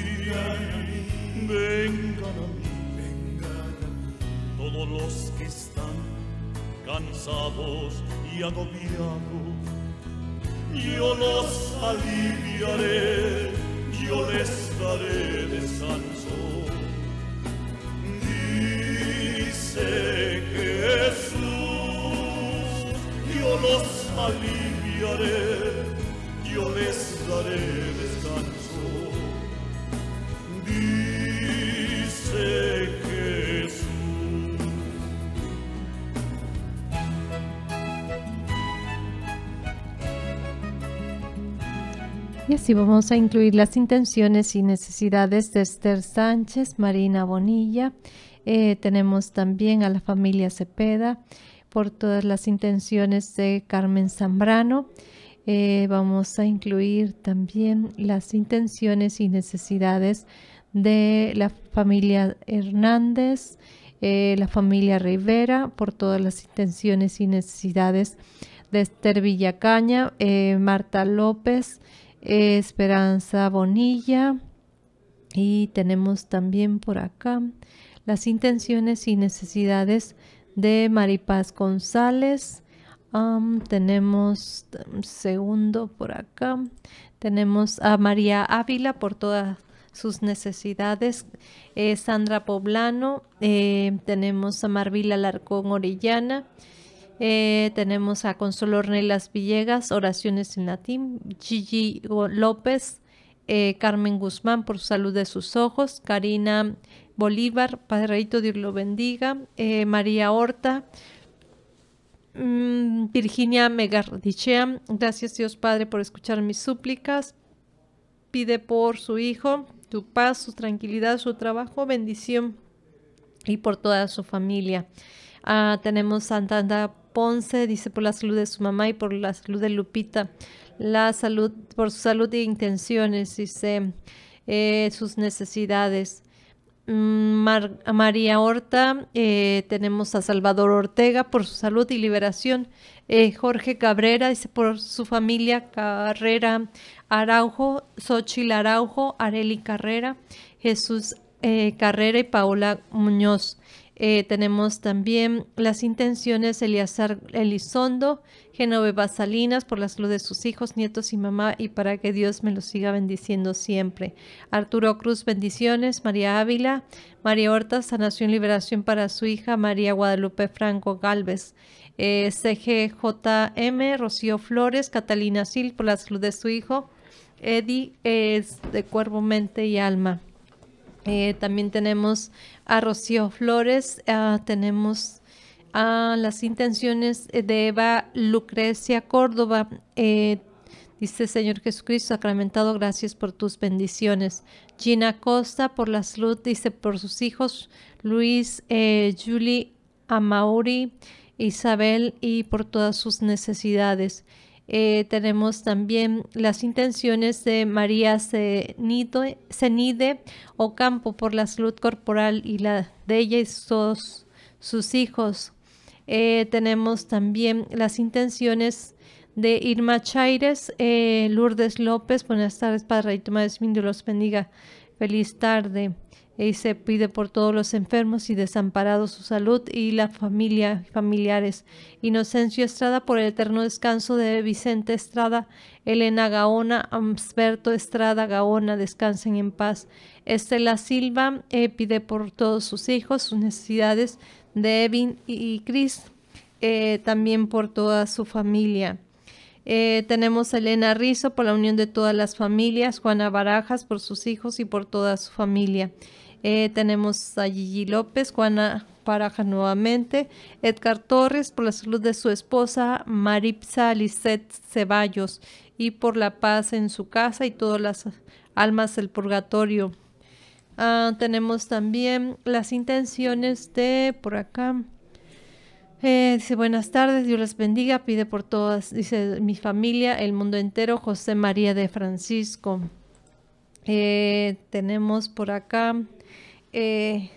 vengan a mí, vengan a mí, todos los que están cansados y agobiados. Yo los aliviaré, yo les daré descanso. Dice Jesús, yo los aliviaré, yo les daré descanso. Dice Jesús. Y así vamos a incluir las intenciones y necesidades de Esther Sánchez, Marina Bonilla. Eh, tenemos también a la familia Cepeda, por todas las intenciones de Carmen Zambrano. Eh, vamos a incluir también las intenciones y necesidades de la familia Hernández, eh, la familia Rivera, por todas las intenciones y necesidades de Esther Villacaña, eh, Marta López, eh, Esperanza Bonilla, y tenemos también por acá las intenciones y necesidades de Maripaz González. Um, tenemos un segundo por acá, tenemos a María Ávila por todas sus necesidades, eh, Sandra Poblano, eh, tenemos a Marvila Alarcón Orellana, eh, tenemos a Consuelo Ornelas Villegas, oraciones en latín, Gigi López, eh, Carmen Guzmán por salud de sus ojos, Karina Bolívar, Padreito Dios lo bendiga, eh, María Horta, mmm, Virginia Megardichea, gracias Dios Padre por escuchar mis súplicas, pide por su hijo, su paz, su tranquilidad, su trabajo, bendición y por toda su familia. Ah, tenemos Santana Ponce, dice por la salud de su mamá y por la salud de Lupita, la salud, por su salud e intenciones, dice eh, sus necesidades. Mar, a María Horta, eh, tenemos a Salvador Ortega por su salud y liberación, eh, Jorge Cabrera dice por su familia, Carrera Araujo, Xochitl Araujo, Areli Carrera, Jesús eh, Carrera y Paola Muñoz, Eh, tenemos también las intenciones Eliazar Elizondo, Genoveva Salinas, por la salud de sus hijos, nietos y mamá, y para que Dios me los siga bendiciendo siempre. Arturo Cruz, bendiciones. María Ávila, María Horta, sanación, liberación para su hija. María Guadalupe Franco Galvez. Eh, C G J M, Rocío Flores, Catalina Sil, por la salud de su hijo. Eddie es de cuerpo, mente y alma. Eh, también tenemos a Rocío Flores, uh, tenemos a uh, las intenciones de Eva Lucrecia Córdoba. Eh, dice: Señor Jesucristo sacramentado, gracias por tus bendiciones. Gina Costa, por la salud, dice por sus hijos Luis, eh, Julie, Amauri, Isabel, y por todas sus necesidades. Eh, tenemos también las intenciones de María Cenide, Cenide Ocampo, por la salud corporal y la de ella y sus, sus hijos. Eh, tenemos también las intenciones de Irma Chaires, eh, Lourdes López. Buenas tardes, Padre y Tomás Dios los bendiga. Feliz tarde. Y se pide por todos los enfermos y desamparados su salud y la familia, familiares. Inocencio Estrada, por el eterno descanso de Vicente Estrada, Elena Gaona, Amsberto Estrada Gaona, descansen en paz. Estela Silva eh, pide por todos sus hijos, sus necesidades de Evin y Cris, eh, también por toda su familia. Eh, tenemos a Elena Rizo, por la unión de todas las familias. Juana Barajas, por sus hijos y por toda su familia. Eh, tenemos a Gigi López, Juana Barajas nuevamente. Edgar Torres, por la salud de su esposa Maripsa Lisset Ceballos y por la paz en su casa y todas las almas del purgatorio. Uh, tenemos también las intenciones de por acá. Eh, dice: buenas tardes, Dios les bendiga, pide por todas, dice mi familia, el mundo entero. José María de Francisco. Eh, tenemos por acá eh,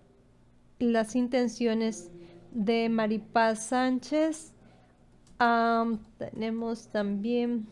las intenciones de Maripaz Sánchez. Um, tenemos también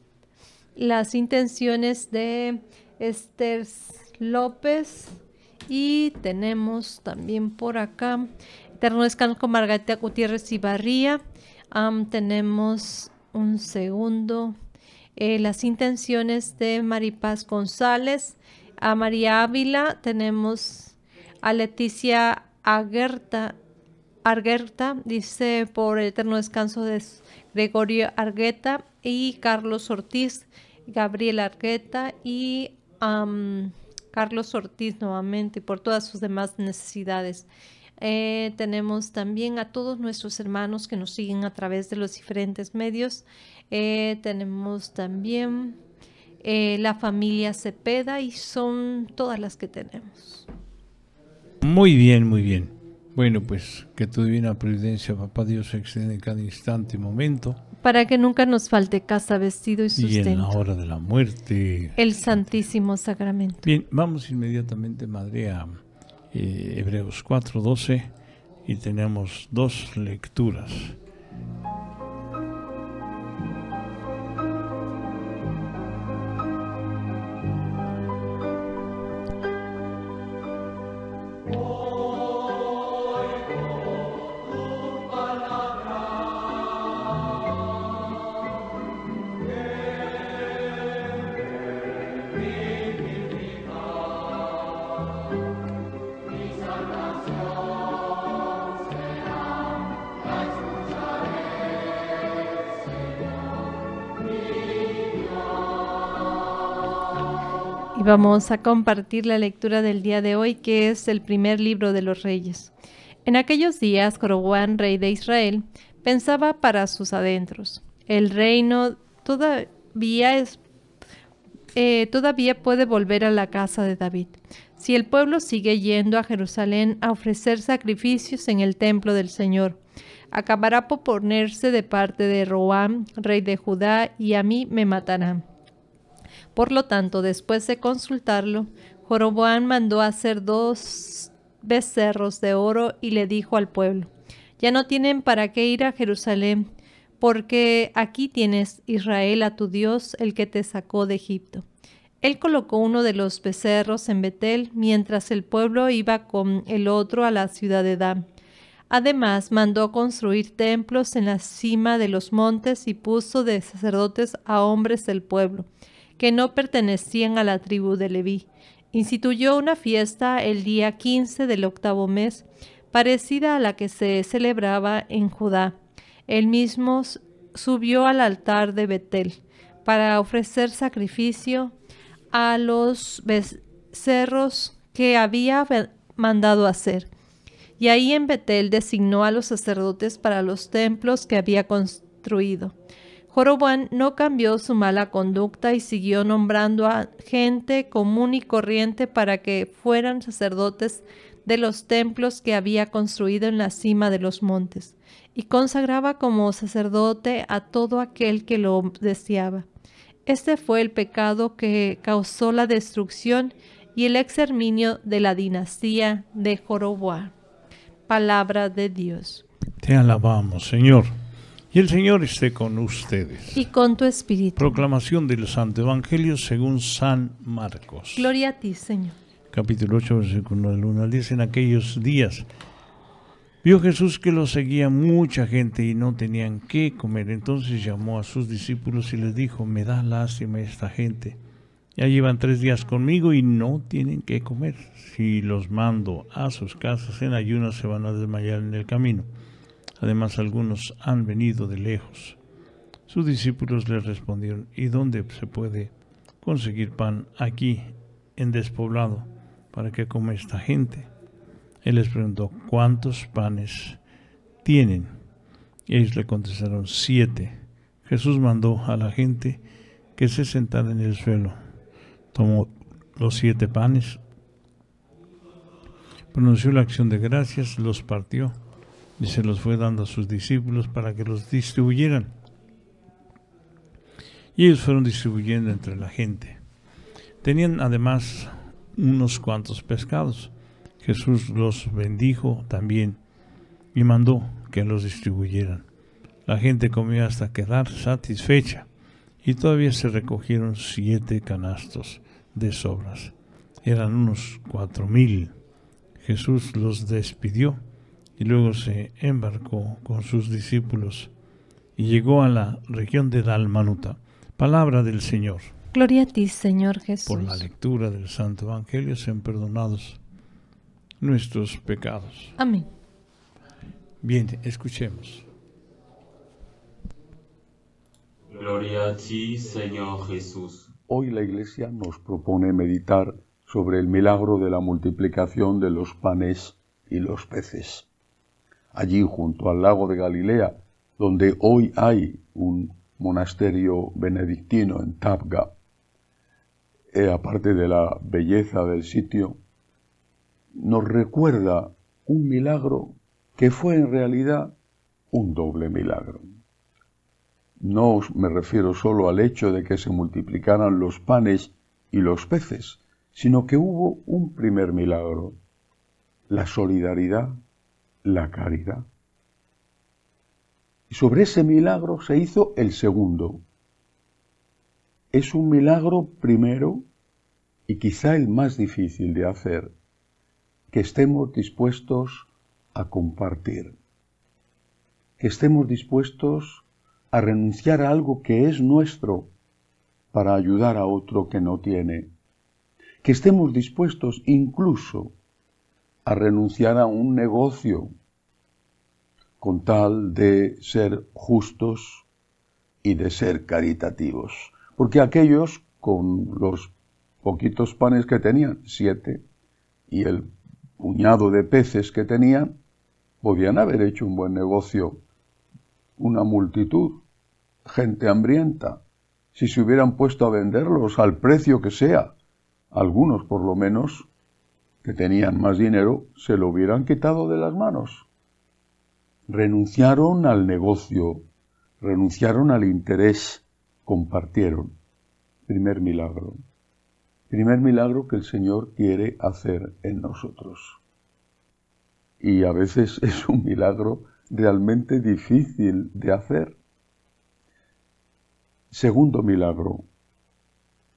las intenciones de Esther López, y tenemos también por acá eterno descanso con Margarita Gutiérrez Ibarría. Um, tenemos un segundo eh, las intenciones de Maripaz González. A María Ávila tenemos a Leticia Aguerta, Argueta, dice por el eterno descanso de Gregorio Argueta y Carlos Ortiz, Gabriel Argueta y um, Carlos Ortiz nuevamente, y por todas sus demás necesidades. Eh, tenemos también a todos nuestros hermanos que nos siguen a través de los diferentes medios. Eh, tenemos también eh, la familia Cepeda, y son todas las que tenemos. Muy bien, muy bien. Bueno, pues que tu divina providencia, Papá Dios, se extiende en cada instante y momento. Para que nunca nos falte casa, vestido y sustento. Y en la hora de la muerte. El Santísimo Sacramento. Bien, vamos inmediatamente, Madre, a eh, Hebreos cuatro doce, y tenemos dos lecturas. Y vamos a compartir la lectura del día de hoy, que es el primer libro de los Reyes. En aquellos días, Jeroboam, rey de Israel, pensaba para sus adentros: el reino todavía, es, eh, todavía puede volver a la casa de David. Si el pueblo sigue yendo a Jerusalén a ofrecer sacrificios en el templo del Señor, acabará por ponerse de parte de Roam, rey de Judá, y a mí me matarán. Por lo tanto, después de consultarlo, Jeroboam mandó hacer dos becerros de oro y le dijo al pueblo: ya no tienen para qué ir a Jerusalén, porque aquí tienes Israel a tu Dios, el que te sacó de Egipto. Él colocó uno de los becerros en Betel, mientras el pueblo iba con el otro a la ciudad de Dan. Además, mandó construir templos en la cima de los montes y puso de sacerdotes a hombres del pueblo, que no pertenecían a la tribu de Leví. Instituyó una fiesta el día quince del octavo mes, parecida a la que se celebraba en Judá. Él mismo subió al altar de Betel para ofrecer sacrificio a los becerros que había mandado hacer. Y ahí en Betel designó a los sacerdotes para los templos que había construido. Joroboam no cambió su mala conducta y siguió nombrando a gente común y corriente para que fueran sacerdotes de los templos que había construido en la cima de los montes, y consagraba como sacerdote a todo aquel que lo deseaba. Este fue el pecado que causó la destrucción y el exterminio de la dinastía de Joroboam. Palabra de Dios. Te alabamos, Señor. Y el Señor esté con ustedes. Y con tu espíritu. Proclamación del Santo Evangelio según San Marcos. Gloria a ti, Señor. Capítulo ocho, versículo del uno al diez. En aquellos días vio Jesús que lo seguía mucha gente y no tenían qué comer. Entonces llamó a sus discípulos y les dijo: me da lástima esta gente. Ya llevan tres días conmigo y no tienen qué comer. Si los mando a sus casas en ayunas, se van a desmayar en el camino. Además, algunos han venido de lejos. Sus discípulos le respondieron: ¿y dónde se puede conseguir pan aquí, en despoblado, para que coma esta gente? Él les preguntó: ¿cuántos panes tienen? Y ellos le contestaron: siete. Jesús mandó a la gente que se sentara en el suelo. Tomó los siete panes, pronunció la acción de gracias, los partió y se los fue dando a sus discípulos para que los distribuyeran. Y ellos fueron distribuyendo entre la gente. Tenían además unos cuantos pescados. Jesús los bendijo también y mandó que los distribuyeran. La gente comió hasta quedar satisfecha y todavía se recogieron siete canastos de sobras. Eran unos cuatro mil. Jesús los despidió y luego se embarcó con sus discípulos y llegó a la región de Dalmanuta. Palabra del Señor. Gloria a ti, Señor Jesús. Por la lectura del Santo Evangelio sean perdonados nuestros pecados. Amén. Bien, escuchemos. Gloria a ti, Señor Jesús. Hoy la Iglesia nos propone meditar sobre el milagro de la multiplicación de los panes y los peces. Allí, junto al lago de Galilea, donde hoy hay un monasterio benedictino en Tabga, eh, aparte de la belleza del sitio, nos recuerda un milagro que fue en realidad un doble milagro. No me refiero solo al hecho de que se multiplicaran los panes y los peces, sino que hubo un primer milagro: la solidaridad, la caridad. Y sobre ese milagro se hizo el segundo. Es un milagro primero y quizá el más difícil de hacer, que estemos dispuestos a compartir, que estemos dispuestos a renunciar a algo que es nuestro para ayudar a otro que no tiene, que estemos dispuestos incluso a renunciar a un negocio con tal de ser justos y de ser caritativos, porque aquellos con los poquitos panes que tenían, siete, y el puñado de peces que tenían, podían haber hecho un buen negocio. Una multitud, gente hambrienta, si se hubieran puesto a venderlos al precio que sea, algunos por lo menos, que tenían más dinero, se lo hubieran quitado de las manos. Renunciaron al negocio, renunciaron al interés, compartieron. Primer milagro. Primer milagro que el Señor quiere hacer en nosotros. Y a veces es un milagro realmente difícil de hacer. Segundo milagro,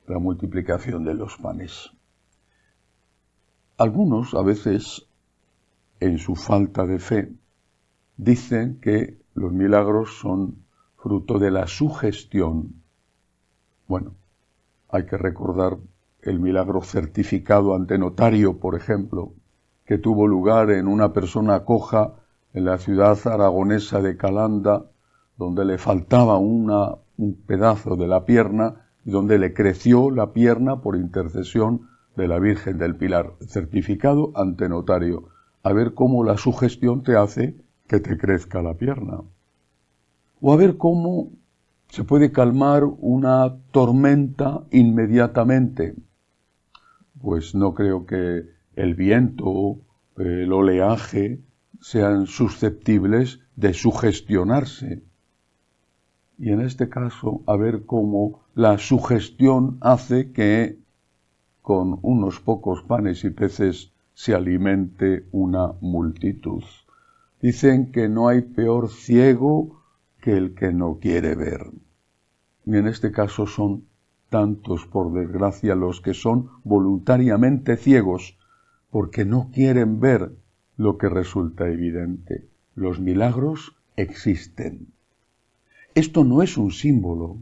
la multiplicación de los panes. Algunos, a veces, en su falta de fe, dicen que los milagros son fruto de la sugestión. Bueno, hay que recordar el milagro certificado ante notario, por ejemplo, que tuvo lugar en una persona coja en la ciudad aragonesa de Calanda, donde le faltaba una, un pedazo de la pierna y donde le creció la pierna por intercesión de la Virgen del Pilar, certificado ante notario. A ver cómo la sugestión te hace que te crezca la pierna. O a ver cómo se puede calmar una tormenta inmediatamente. Pues no creo que el viento, el oleaje, sean susceptibles de sugestionarse. Y en este caso, a ver cómo la sugestión hace que con unos pocos panes y peces se alimente una multitud. Dicen que no hay peor ciego que el que no quiere ver. Y en este caso son tantos, por desgracia, los que son voluntariamente ciegos, porque no quieren ver lo que resulta evidente. Los milagros existen. Esto no es un símbolo.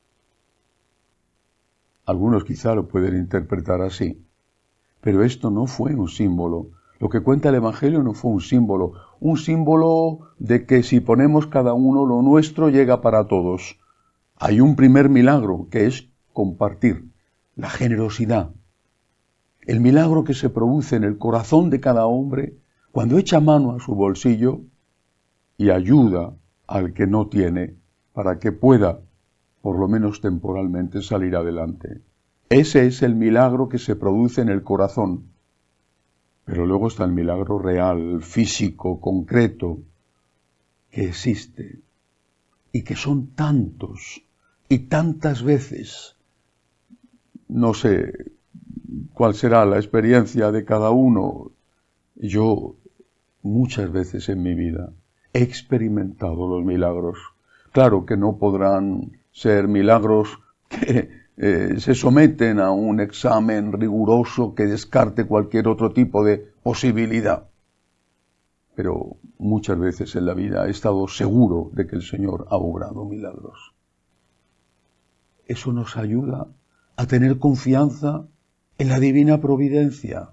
Algunos quizá lo pueden interpretar así, pero esto no fue un símbolo. Lo que cuenta el Evangelio no fue un símbolo, un símbolo de que si ponemos cada uno lo nuestro llega para todos. Hay un primer milagro que es compartir, la generosidad. El milagro que se produce en el corazón de cada hombre cuando echa mano a su bolsillo y ayuda al que no tiene para que pueda, por lo menos temporalmente, salir adelante. Ese es el milagro que se produce en el corazón. Pero luego está el milagro real, físico, concreto, que existe y que son tantos y tantas veces. No sé cuál será la experiencia de cada uno. Yo muchas veces en mi vida he experimentado los milagros. Claro que no podrán ser milagros que eh, se someten a un examen riguroso que descarte cualquier otro tipo de posibilidad. Pero muchas veces en la vida he estado seguro de que el Señor ha obrado milagros. Eso nos ayuda a tener confianza en la divina providencia.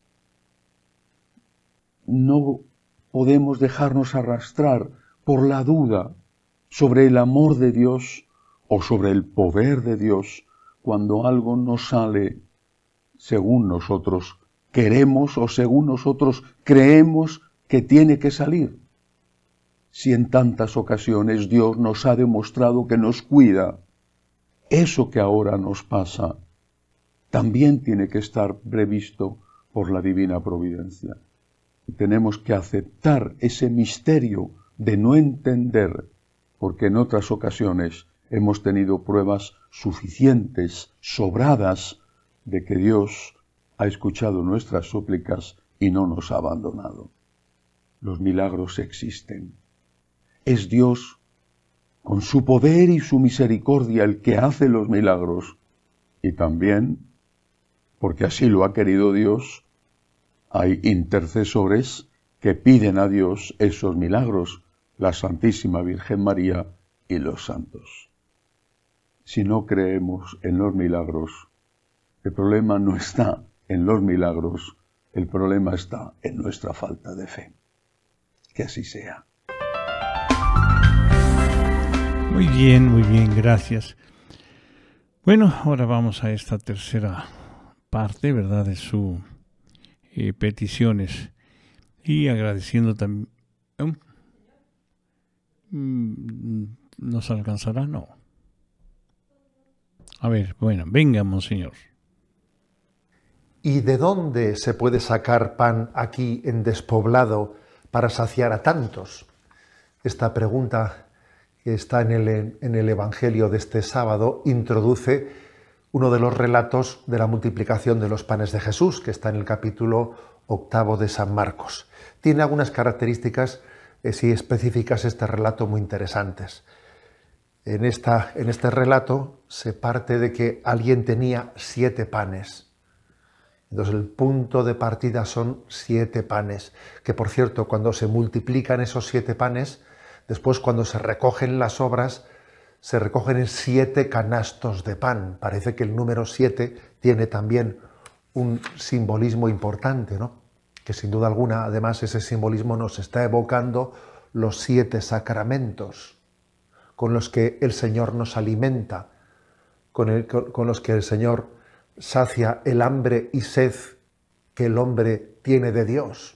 No podemos dejarnos arrastrar por la duda sobre el amor de Dios o sobre el poder de Dios cuando algo no sale según nosotros queremos o según nosotros creemos que tiene que salir. Si en tantas ocasiones Dios nos ha demostrado que nos cuida, eso que ahora nos pasa también tiene que estar previsto por la divina providencia. Y tenemos que aceptar ese misterio de no entender, porque en otras ocasiones hemos tenido pruebas suficientes, sobradas, de que Dios ha escuchado nuestras súplicas y no nos ha abandonado. Los milagros existen. Es Dios, con su poder y su misericordia, el que hace los milagros. Y también, porque así lo ha querido Dios, hay intercesores que piden a Dios esos milagros, la Santísima Virgen María y los santos. Si no creemos en los milagros, el problema no está en los milagros, el problema está en nuestra falta de fe. Que así sea. Muy bien, muy bien, gracias. Bueno, ahora vamos a esta tercera parte, ¿verdad?, de sus eh, peticiones. Y agradeciendo también... ¿Eh? ¿Nos alcanzará? No. A ver, bueno, venga, monseñor. ¿Y de dónde se puede sacar pan aquí en despoblado para saciar a tantos? Esta pregunta que está en el, en el Evangelio de este sábado introduce uno de los relatos de la multiplicación de los panes de Jesús, que está en el capítulo octavo de San Marcos. Tiene algunas características eh, sí, específicas este relato muy interesantes. En, esta, en este relato se parte de que alguien tenía siete panes. Entonces el punto de partida son siete panes, que por cierto, cuando se multiplican esos siete panes, después cuando se recogen las sobras, se recogen en siete canastos de pan. Parece que el número siete tiene también un simbolismo importante, ¿no? Que sin duda alguna, además, ese simbolismo nos está evocando los siete sacramentos con los que el Señor nos alimenta, con, el, con, con los que el Señor sacia el hambre y sed que el hombre tiene de Dios.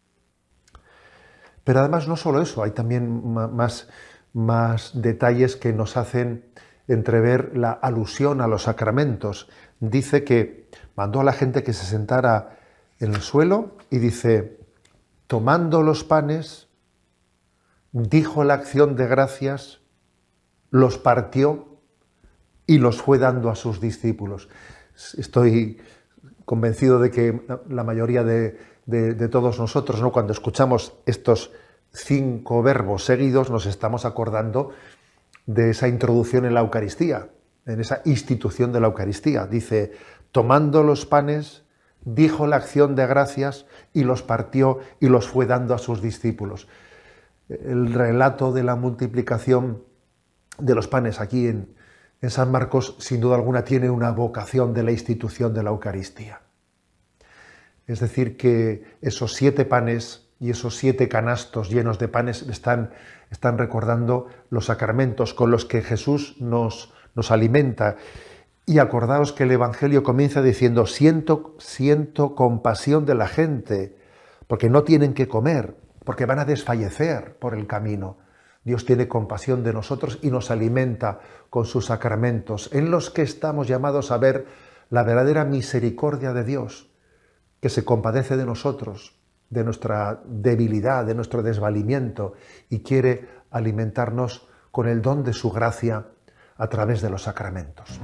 Pero además no solo eso, hay también más, más detalles que nos hacen entrever la alusión a los sacramentos. Dice que mandó a la gente que se sentara en el suelo y dice, tomando los panes, dijo la acción de gracias, los partió y los fue dando a sus discípulos. Estoy convencido de que la mayoría de, de, de todos nosotros, ¿no?, cuando escuchamos estos cinco verbos seguidos, nos estamos acordando de esa introducción en la Eucaristía, en esa institución de la Eucaristía. Dice, tomando los panes, dijo la acción de gracias y los partió y los fue dando a sus discípulos. El relato de la multiplicación de los panes aquí en, en San Marcos, sin duda alguna, tiene una vocación de la institución de la Eucaristía. Es decir, que esos siete panes y esos siete canastos llenos de panes están, están recordando los sacramentos con los que Jesús nos, nos alimenta. Y acordaos que el Evangelio comienza diciendo, siento, siento compasión de la gente, porque no tienen que comer, porque van a desfallecer por el camino. Dios tiene compasión de nosotros y nos alimenta con sus sacramentos, en los que estamos llamados a ver la verdadera misericordia de Dios, que se compadece de nosotros, de nuestra debilidad, de nuestro desvalimiento, y quiere alimentarnos con el don de su gracia a través de los sacramentos.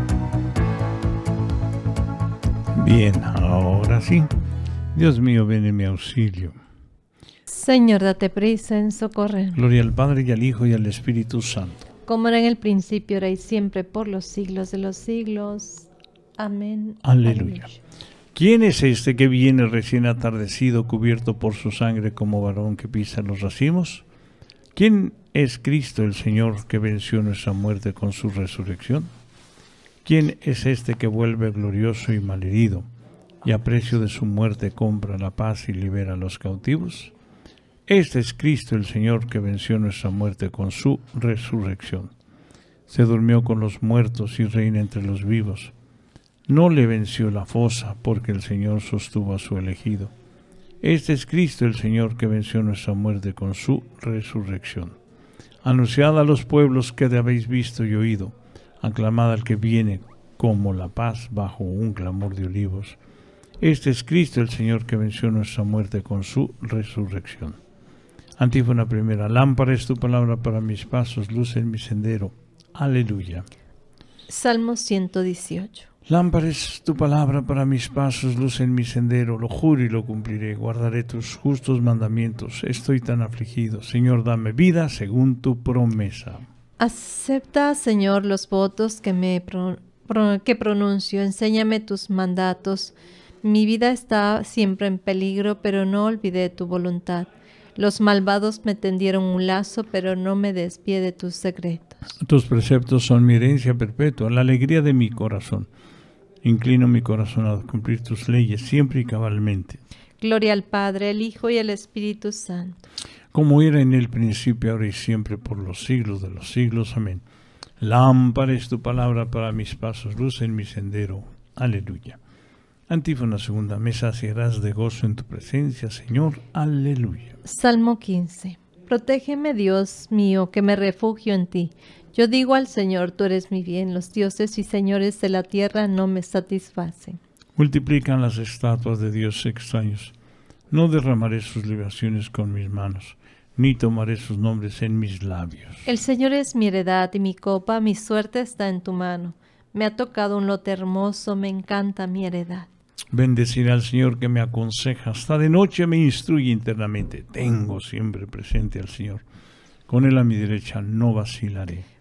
Bien, ahora sí. Dios mío, ven en mi auxilio. Señor, date prisa en socorrer. Gloria al Padre, y al Hijo, y al Espíritu Santo. Como era en el principio, ahora y siempre, por los siglos de los siglos. Amén. Aleluya. Aleluya. ¿Quién es este que viene recién atardecido, cubierto por su sangre como varón que pisa los racimos? ¿Quién es Cristo el Señor que venció nuestra muerte con su resurrección? ¿Quién es este que vuelve glorioso y malherido, y a precio de su muerte compra la paz y libera a los cautivos? Este es Cristo el Señor que venció nuestra muerte con su resurrección. Se durmió con los muertos y reina entre los vivos. No le venció la fosa, porque el Señor sostuvo a su elegido. Este es Cristo el Señor que venció nuestra muerte con su resurrección. Anunciad a los pueblos que habéis visto y oído. Aclamad al que viene como la paz bajo un clamor de olivos. Este es Cristo el Señor que venció nuestra muerte con su resurrección. Antífona primera. Lámpara es tu palabra para mis pasos, luz en mi sendero. Aleluya. Salmo ciento dieciocho. Lámpara es tu palabra para mis pasos, luz en mi sendero. Lo juro y lo cumpliré, guardaré tus justos mandamientos. Estoy tan afligido. Señor, dame vida según tu promesa. Acepta, Señor, los votos que, me pro, pro, que pronuncio. Enséñame tus mandatos. Mi vida está siempre en peligro, pero no olvidé tu voluntad. Los malvados me tendieron un lazo, pero no me desvié de tus secretos. Tus preceptos son mi herencia perpetua, la alegría de mi corazón. Inclino mi corazón a cumplir tus leyes siempre y cabalmente. Gloria al Padre, al Hijo y al Espíritu Santo. Como era en el principio, ahora y siempre, por los siglos de los siglos. Amén. Lámpara es tu palabra para mis pasos, luz en mi sendero. Aleluya. Antífona segunda. Me saciarás de gozo en tu presencia, Señor. Aleluya. Salmo quince. Protégeme, Dios mío, que me refugio en ti. Yo digo al Señor, tú eres mi bien. Los dioses y señores de la tierra no me satisfacen. Multiplican las estatuas de dioses extraños. No derramaré sus libaciones con mis manos, ni tomaré sus nombres en mis labios. El Señor es mi heredad y mi copa, mi suerte está en tu mano. Me ha tocado un lote hermoso, me encanta mi heredad. Bendeciré al Señor que me aconseja, hasta de noche me instruye internamente. Tengo siempre presente al Señor, con él a mi derecha no vacilaré.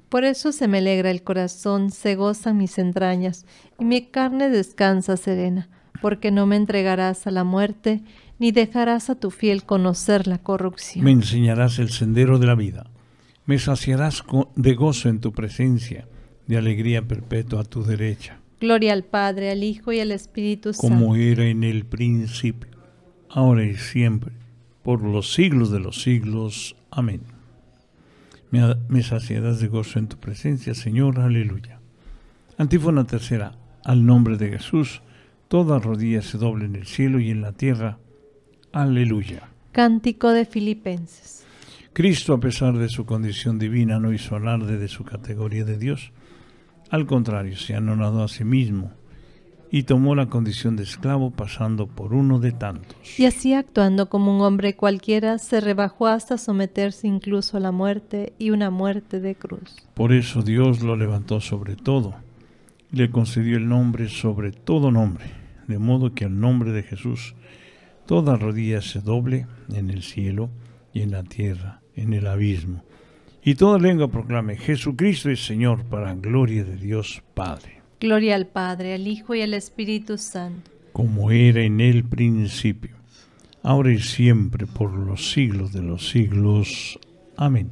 Por eso se me alegra el corazón, se gozan mis entrañas, y mi carne descansa serena, porque no me entregarás a la muerte, ni dejarás a tu fiel conocer la corrupción. Me enseñarás el sendero de la vida, me saciarás de gozo en tu presencia, de alegría perpetua a tu derecha. Gloria al Padre, al Hijo y al Espíritu Santo. Como era en el principio, ahora y siempre, por los siglos de los siglos. Amén. Me, me saciarás de gozo en tu presencia, Señor. Aleluya. Antífona tercera. Al nombre de Jesús, toda rodilla se doble en el cielo y en la tierra. Aleluya. Cántico de Filipenses. Cristo, a pesar de su condición divina, no hizo alarde de su categoría de Dios. Al contrario, se anonadó a sí mismo y tomó la condición de esclavo, pasando por uno de tantos. Y así, actuando como un hombre cualquiera, se rebajó hasta someterse incluso a la muerte, y una muerte de cruz. Por eso Dios lo levantó sobre todo, y le concedió el nombre sobre todo nombre, de modo que al nombre de Jesús toda rodilla se doble en el cielo y en la tierra, en el abismo, y toda lengua proclame: Jesucristo es Señor, para gloria de Dios Padre. Gloria al Padre, al Hijo y al Espíritu Santo. Como era en el principio, ahora y siempre, por los siglos de los siglos. Amén.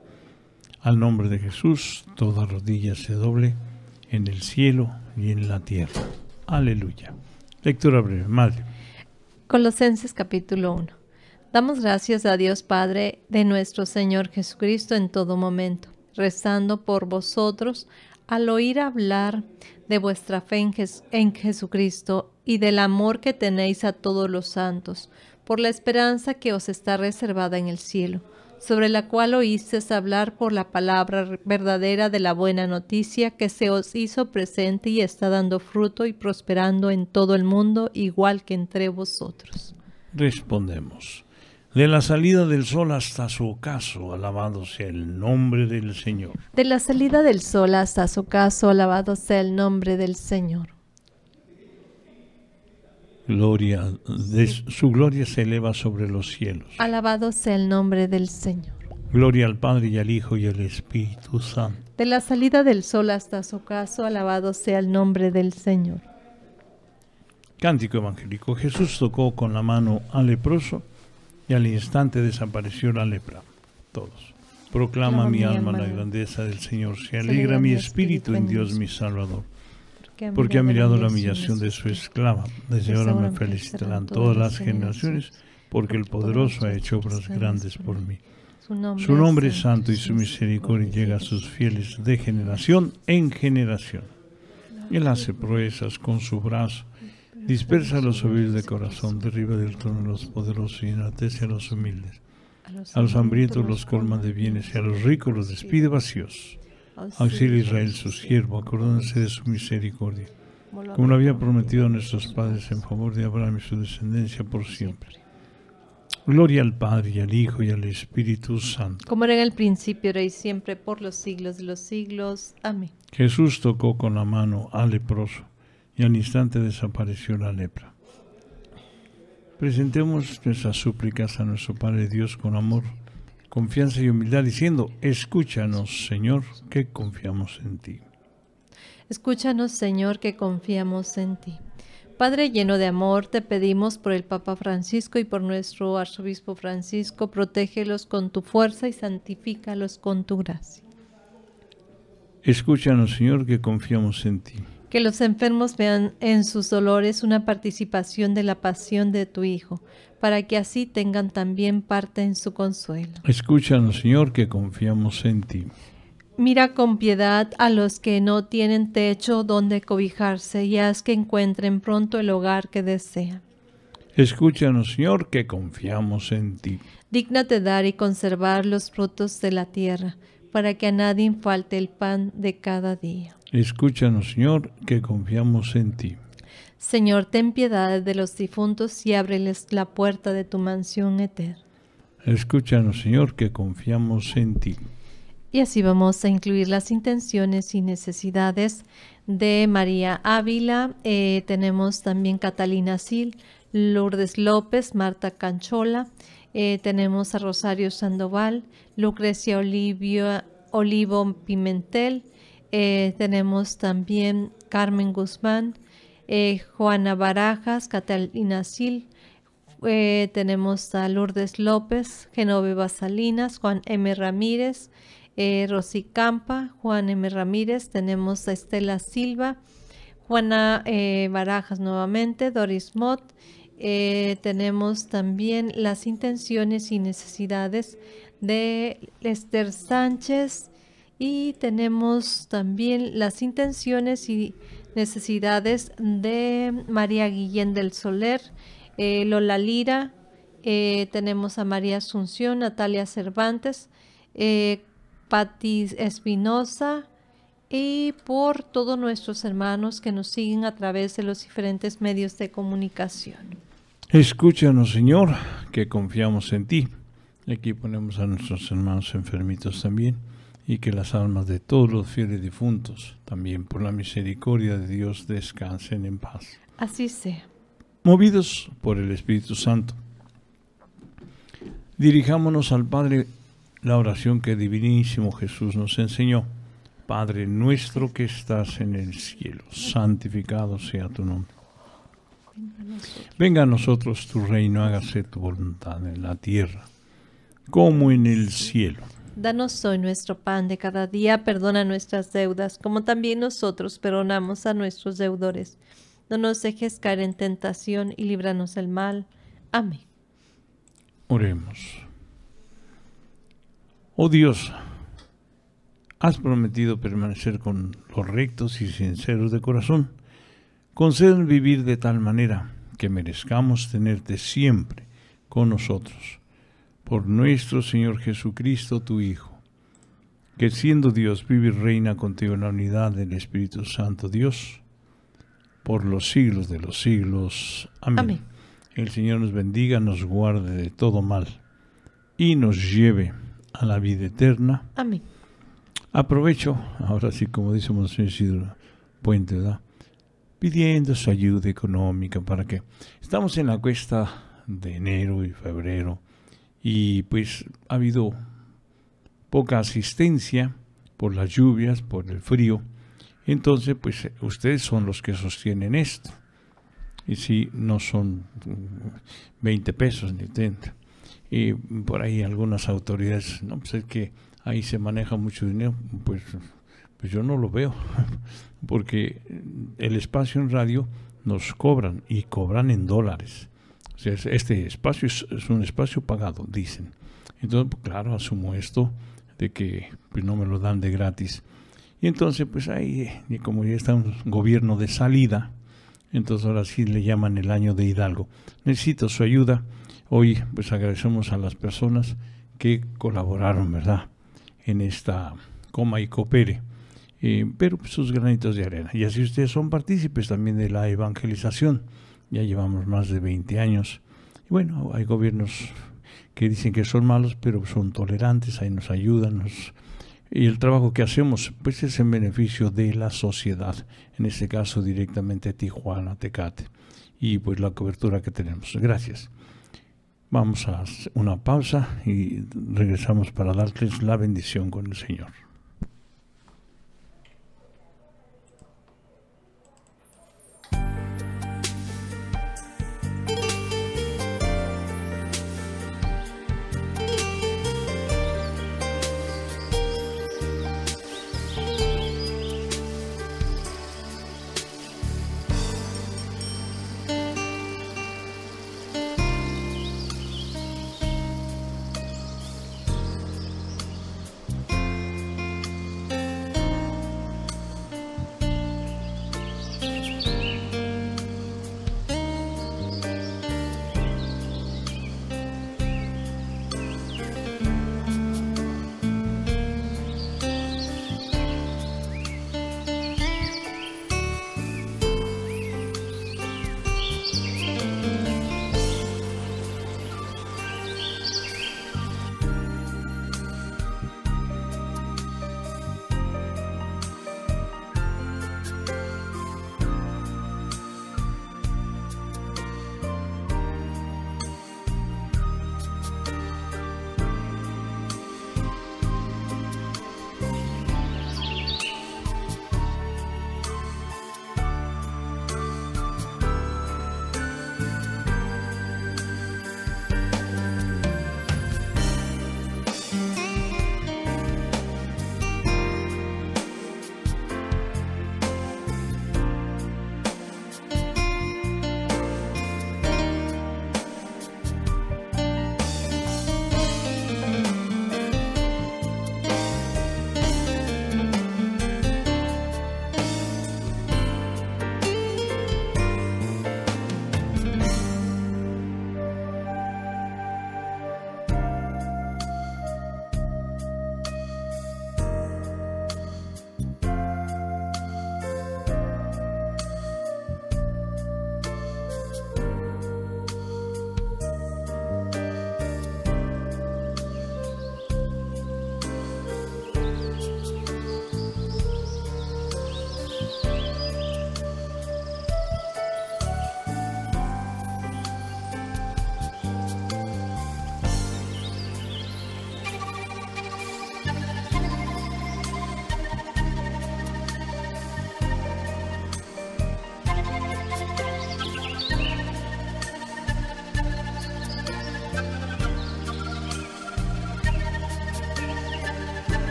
Al nombre de Jesús, toda rodilla se doble en el cielo y en la tierra. Aleluya. Lectura breve, Madre. Colosenses capítulo uno. Damos gracias a Dios Padre de nuestro Señor Jesucristo en todo momento, rezando por vosotros, al oír hablar de vuestra fe en, Jes- en Jesucristo y del amor que tenéis a todos los santos, por la esperanza que os está reservada en el cielo, sobre la cual oísteis hablar por la palabra verdadera de la buena noticia, que se os hizo presente y está dando fruto y prosperando en todo el mundo, igual que entre vosotros. Respondemos. De la salida del sol hasta su ocaso, alabado sea el nombre del Señor. De la salida del sol hasta su ocaso, alabado sea el nombre del Señor. Gloria, de su gloria se eleva sobre los cielos. Alabado sea el nombre del Señor. Gloria al Padre y al Hijo y al Espíritu Santo. De la salida del sol hasta su ocaso, alabado sea el nombre del Señor. Cántico evangélico. Jesús tocó con la mano al leproso y al instante desapareció la lepra. Todos. Proclama Clama mi mi alma alma la grandeza del Señor. Se alegra mi espíritu en Dios mi Salvador, Porque porque ha mirado la humillación de su esclava. Desde ahora me felicitarán todas las generaciones, porque el poderoso ha hecho obras grandes por mí. Su nombre es santo y su misericordia llega a sus fieles de generación en generación. Él hace proezas con su brazo, dispersa a los soberbios de corazón, derriba del trono a los poderosos y enaltece a los humildes. A los hambrientos los colma de bienes y a los ricos los despide vacíos. Auxilia a Israel su siervo, acordándose de su misericordia, como lo había prometido a nuestros padres, en favor de Abraham y su descendencia por siempre. Gloria al Padre y al Hijo y al Espíritu Santo. Como era en el principio, ahora y siempre, por los siglos de los siglos. Amén. Jesús tocó con la mano al leproso y al instante desapareció la lepra. Presentemos nuestras súplicas a nuestro Padre Dios con amor, confianza y humildad, diciendo: escúchanos, Señor, que confiamos en ti. Escúchanos, Señor, que confiamos en ti. Padre lleno de amor, te pedimos por el Papa Francisco y por nuestro Arzobispo Francisco, protégelos con tu fuerza y santifícalos con tu gracia. Escúchanos, Señor, que confiamos en ti. Que los enfermos vean en sus dolores una participación de la pasión de tu Hijo, para que así tengan también parte en su consuelo. Escúchanos, Señor, que confiamos en ti. Mira con piedad a los que no tienen techo donde cobijarse y haz que encuentren pronto el hogar que desean. Escúchanos, Señor, que confiamos en ti. Dígnate dar y conservar los frutos de la tierra, para que a nadie falte el pan de cada día. Escúchanos, Señor, que confiamos en ti. Señor, ten piedad de los difuntos y ábreles la puerta de tu mansión eterna. Escúchanos, Señor, que confiamos en ti. Y así vamos a incluir las intenciones y necesidades de María Ávila. Eh, tenemos también Catalina Sil, Lourdes López, Marta Canchola. Eh, tenemos a Rosario Sandoval, Lucrecia Olivia Olivo Pimentel, eh, tenemos también Carmen Guzmán, eh, Juana Barajas, Catalina Sil, eh, tenemos a Lourdes López, Genoveva Salinas, Juan M. Ramírez, eh, Rosy Campa, Juan M. Ramírez, tenemos a Estela Silva, Juana eh, Barajas nuevamente, Doris Mott, eh, tenemos también las intenciones y necesidades de Esther Sánchez y tenemos también las intenciones y necesidades de María Guillén del Soler, eh, Lola Lira, eh, tenemos a María Asunción, Natalia Cervantes, eh, Patti Espinosa y por todos nuestros hermanos que nos siguen a través de los diferentes medios de comunicación. Escúchanos, Señor, que confiamos en ti. Aquí ponemos a nuestros hermanos enfermitos también, y que las almas de todos los fieles difuntos, también por la misericordia de Dios, descansen en paz. Así sea. Movidos por el Espíritu Santo, dirijámonos al Padre la oración que Divinísimo Jesús nos enseñó. Padre nuestro que estás en el cielo, santificado sea tu nombre. Venga a nosotros tu reino, hágase tu voluntad en la tierra como en el cielo. Danos hoy nuestro pan de cada día, perdona nuestras deudas, como también nosotros perdonamos a nuestros deudores. No nos dejes caer en tentación y líbranos del mal. Amén. Oremos. Oh Dios, has prometido permanecer con los rectos y sinceros de corazón. Concédenos vivir de tal manera que merezcamos tenerte siempre con nosotros. Por nuestro Señor Jesucristo, tu Hijo, que siendo Dios vive y reina contigo en la unidad del Espíritu Santo, Dios, por los siglos de los siglos. Amén. Amén. El Señor nos bendiga, nos guarde de todo mal y nos lleve a la vida eterna. Amén. Aprovecho, ahora sí, como dice Monseñor Isidro Puente, ¿verdad?, pidiendo su ayuda económica para que estamos en la cuesta de enero y febrero y pues ha habido poca asistencia por las lluvias, por el frío. Entonces pues ustedes son los que sostienen esto, y si no son veinte pesos ni treinta, y por ahí algunas autoridades, no, pues es que ahí se maneja mucho dinero, pues, pues yo no lo veo, porque el espacio en radio nos cobran, y cobran en dólares. O sea, este espacio es, es un espacio pagado, dicen. Entonces, pues, claro, asumo esto de que pues, no me lo dan de gratis. Y entonces, pues ahí, y como ya está un gobierno de salida, entonces ahora sí le llaman el año de Hidalgo. Necesito su ayuda. Hoy, pues agradecemos a las personas que colaboraron, ¿verdad?, en esta Coma y Coopere. Eh, pero pues, sus granitos de arena. Y así ustedes son partícipes también de la evangelización. Ya llevamos más de veinte años. Y bueno, hay gobiernos que dicen que son malos, pero son tolerantes, ahí nos ayudan. Nos... Y el trabajo que hacemos, pues es en beneficio de la sociedad. En este caso, directamente Tijuana, Tecate. Y pues la cobertura que tenemos. Gracias. Vamos a hacer una pausa y regresamos para darles la bendición con el Señor.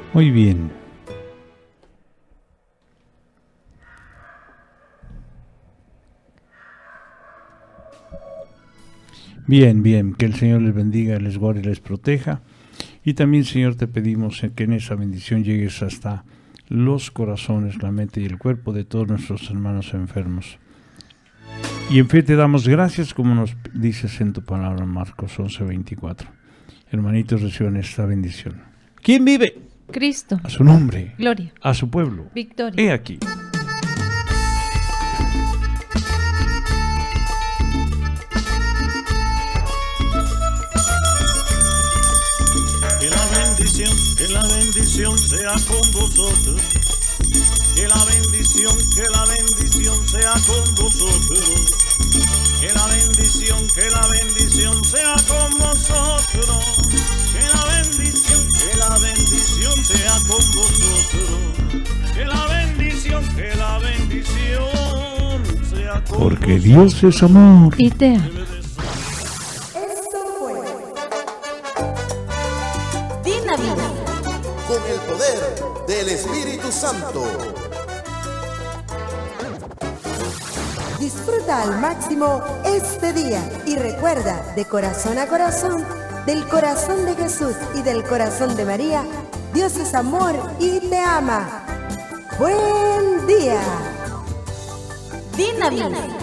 Muy bien. Bien, bien, que el Señor les bendiga, les guarde y les proteja. Y también, Señor, te pedimos que en esa bendición llegues hasta los corazones, la mente y el cuerpo de todos nuestros hermanos enfermos. Y en fe te damos gracias, como nos dices en tu palabra, Marcos once veinticuatro. Hermanitos, reciban esta bendición. ¿Quién vive? Cristo. A su nombre. Gloria. A su pueblo. Victoria. He aquí. Que la bendición, que la bendición sea con vosotros. Que la bendición, que la bendición sea con vosotros. Que la bendición, que la bendición sea con vosotros. Que la bendición, que la bendición sea con vosotros. Que la bendición, que la bendición sea con Porque Dios es amor. Y te ama. Con el poder del Espíritu Santo. Disfruta al máximo este día y recuerda, de corazón a corazón, del corazón de Jesús y del corazón de María, Dios es amor y te ama. ¡Buen día! Dinamis.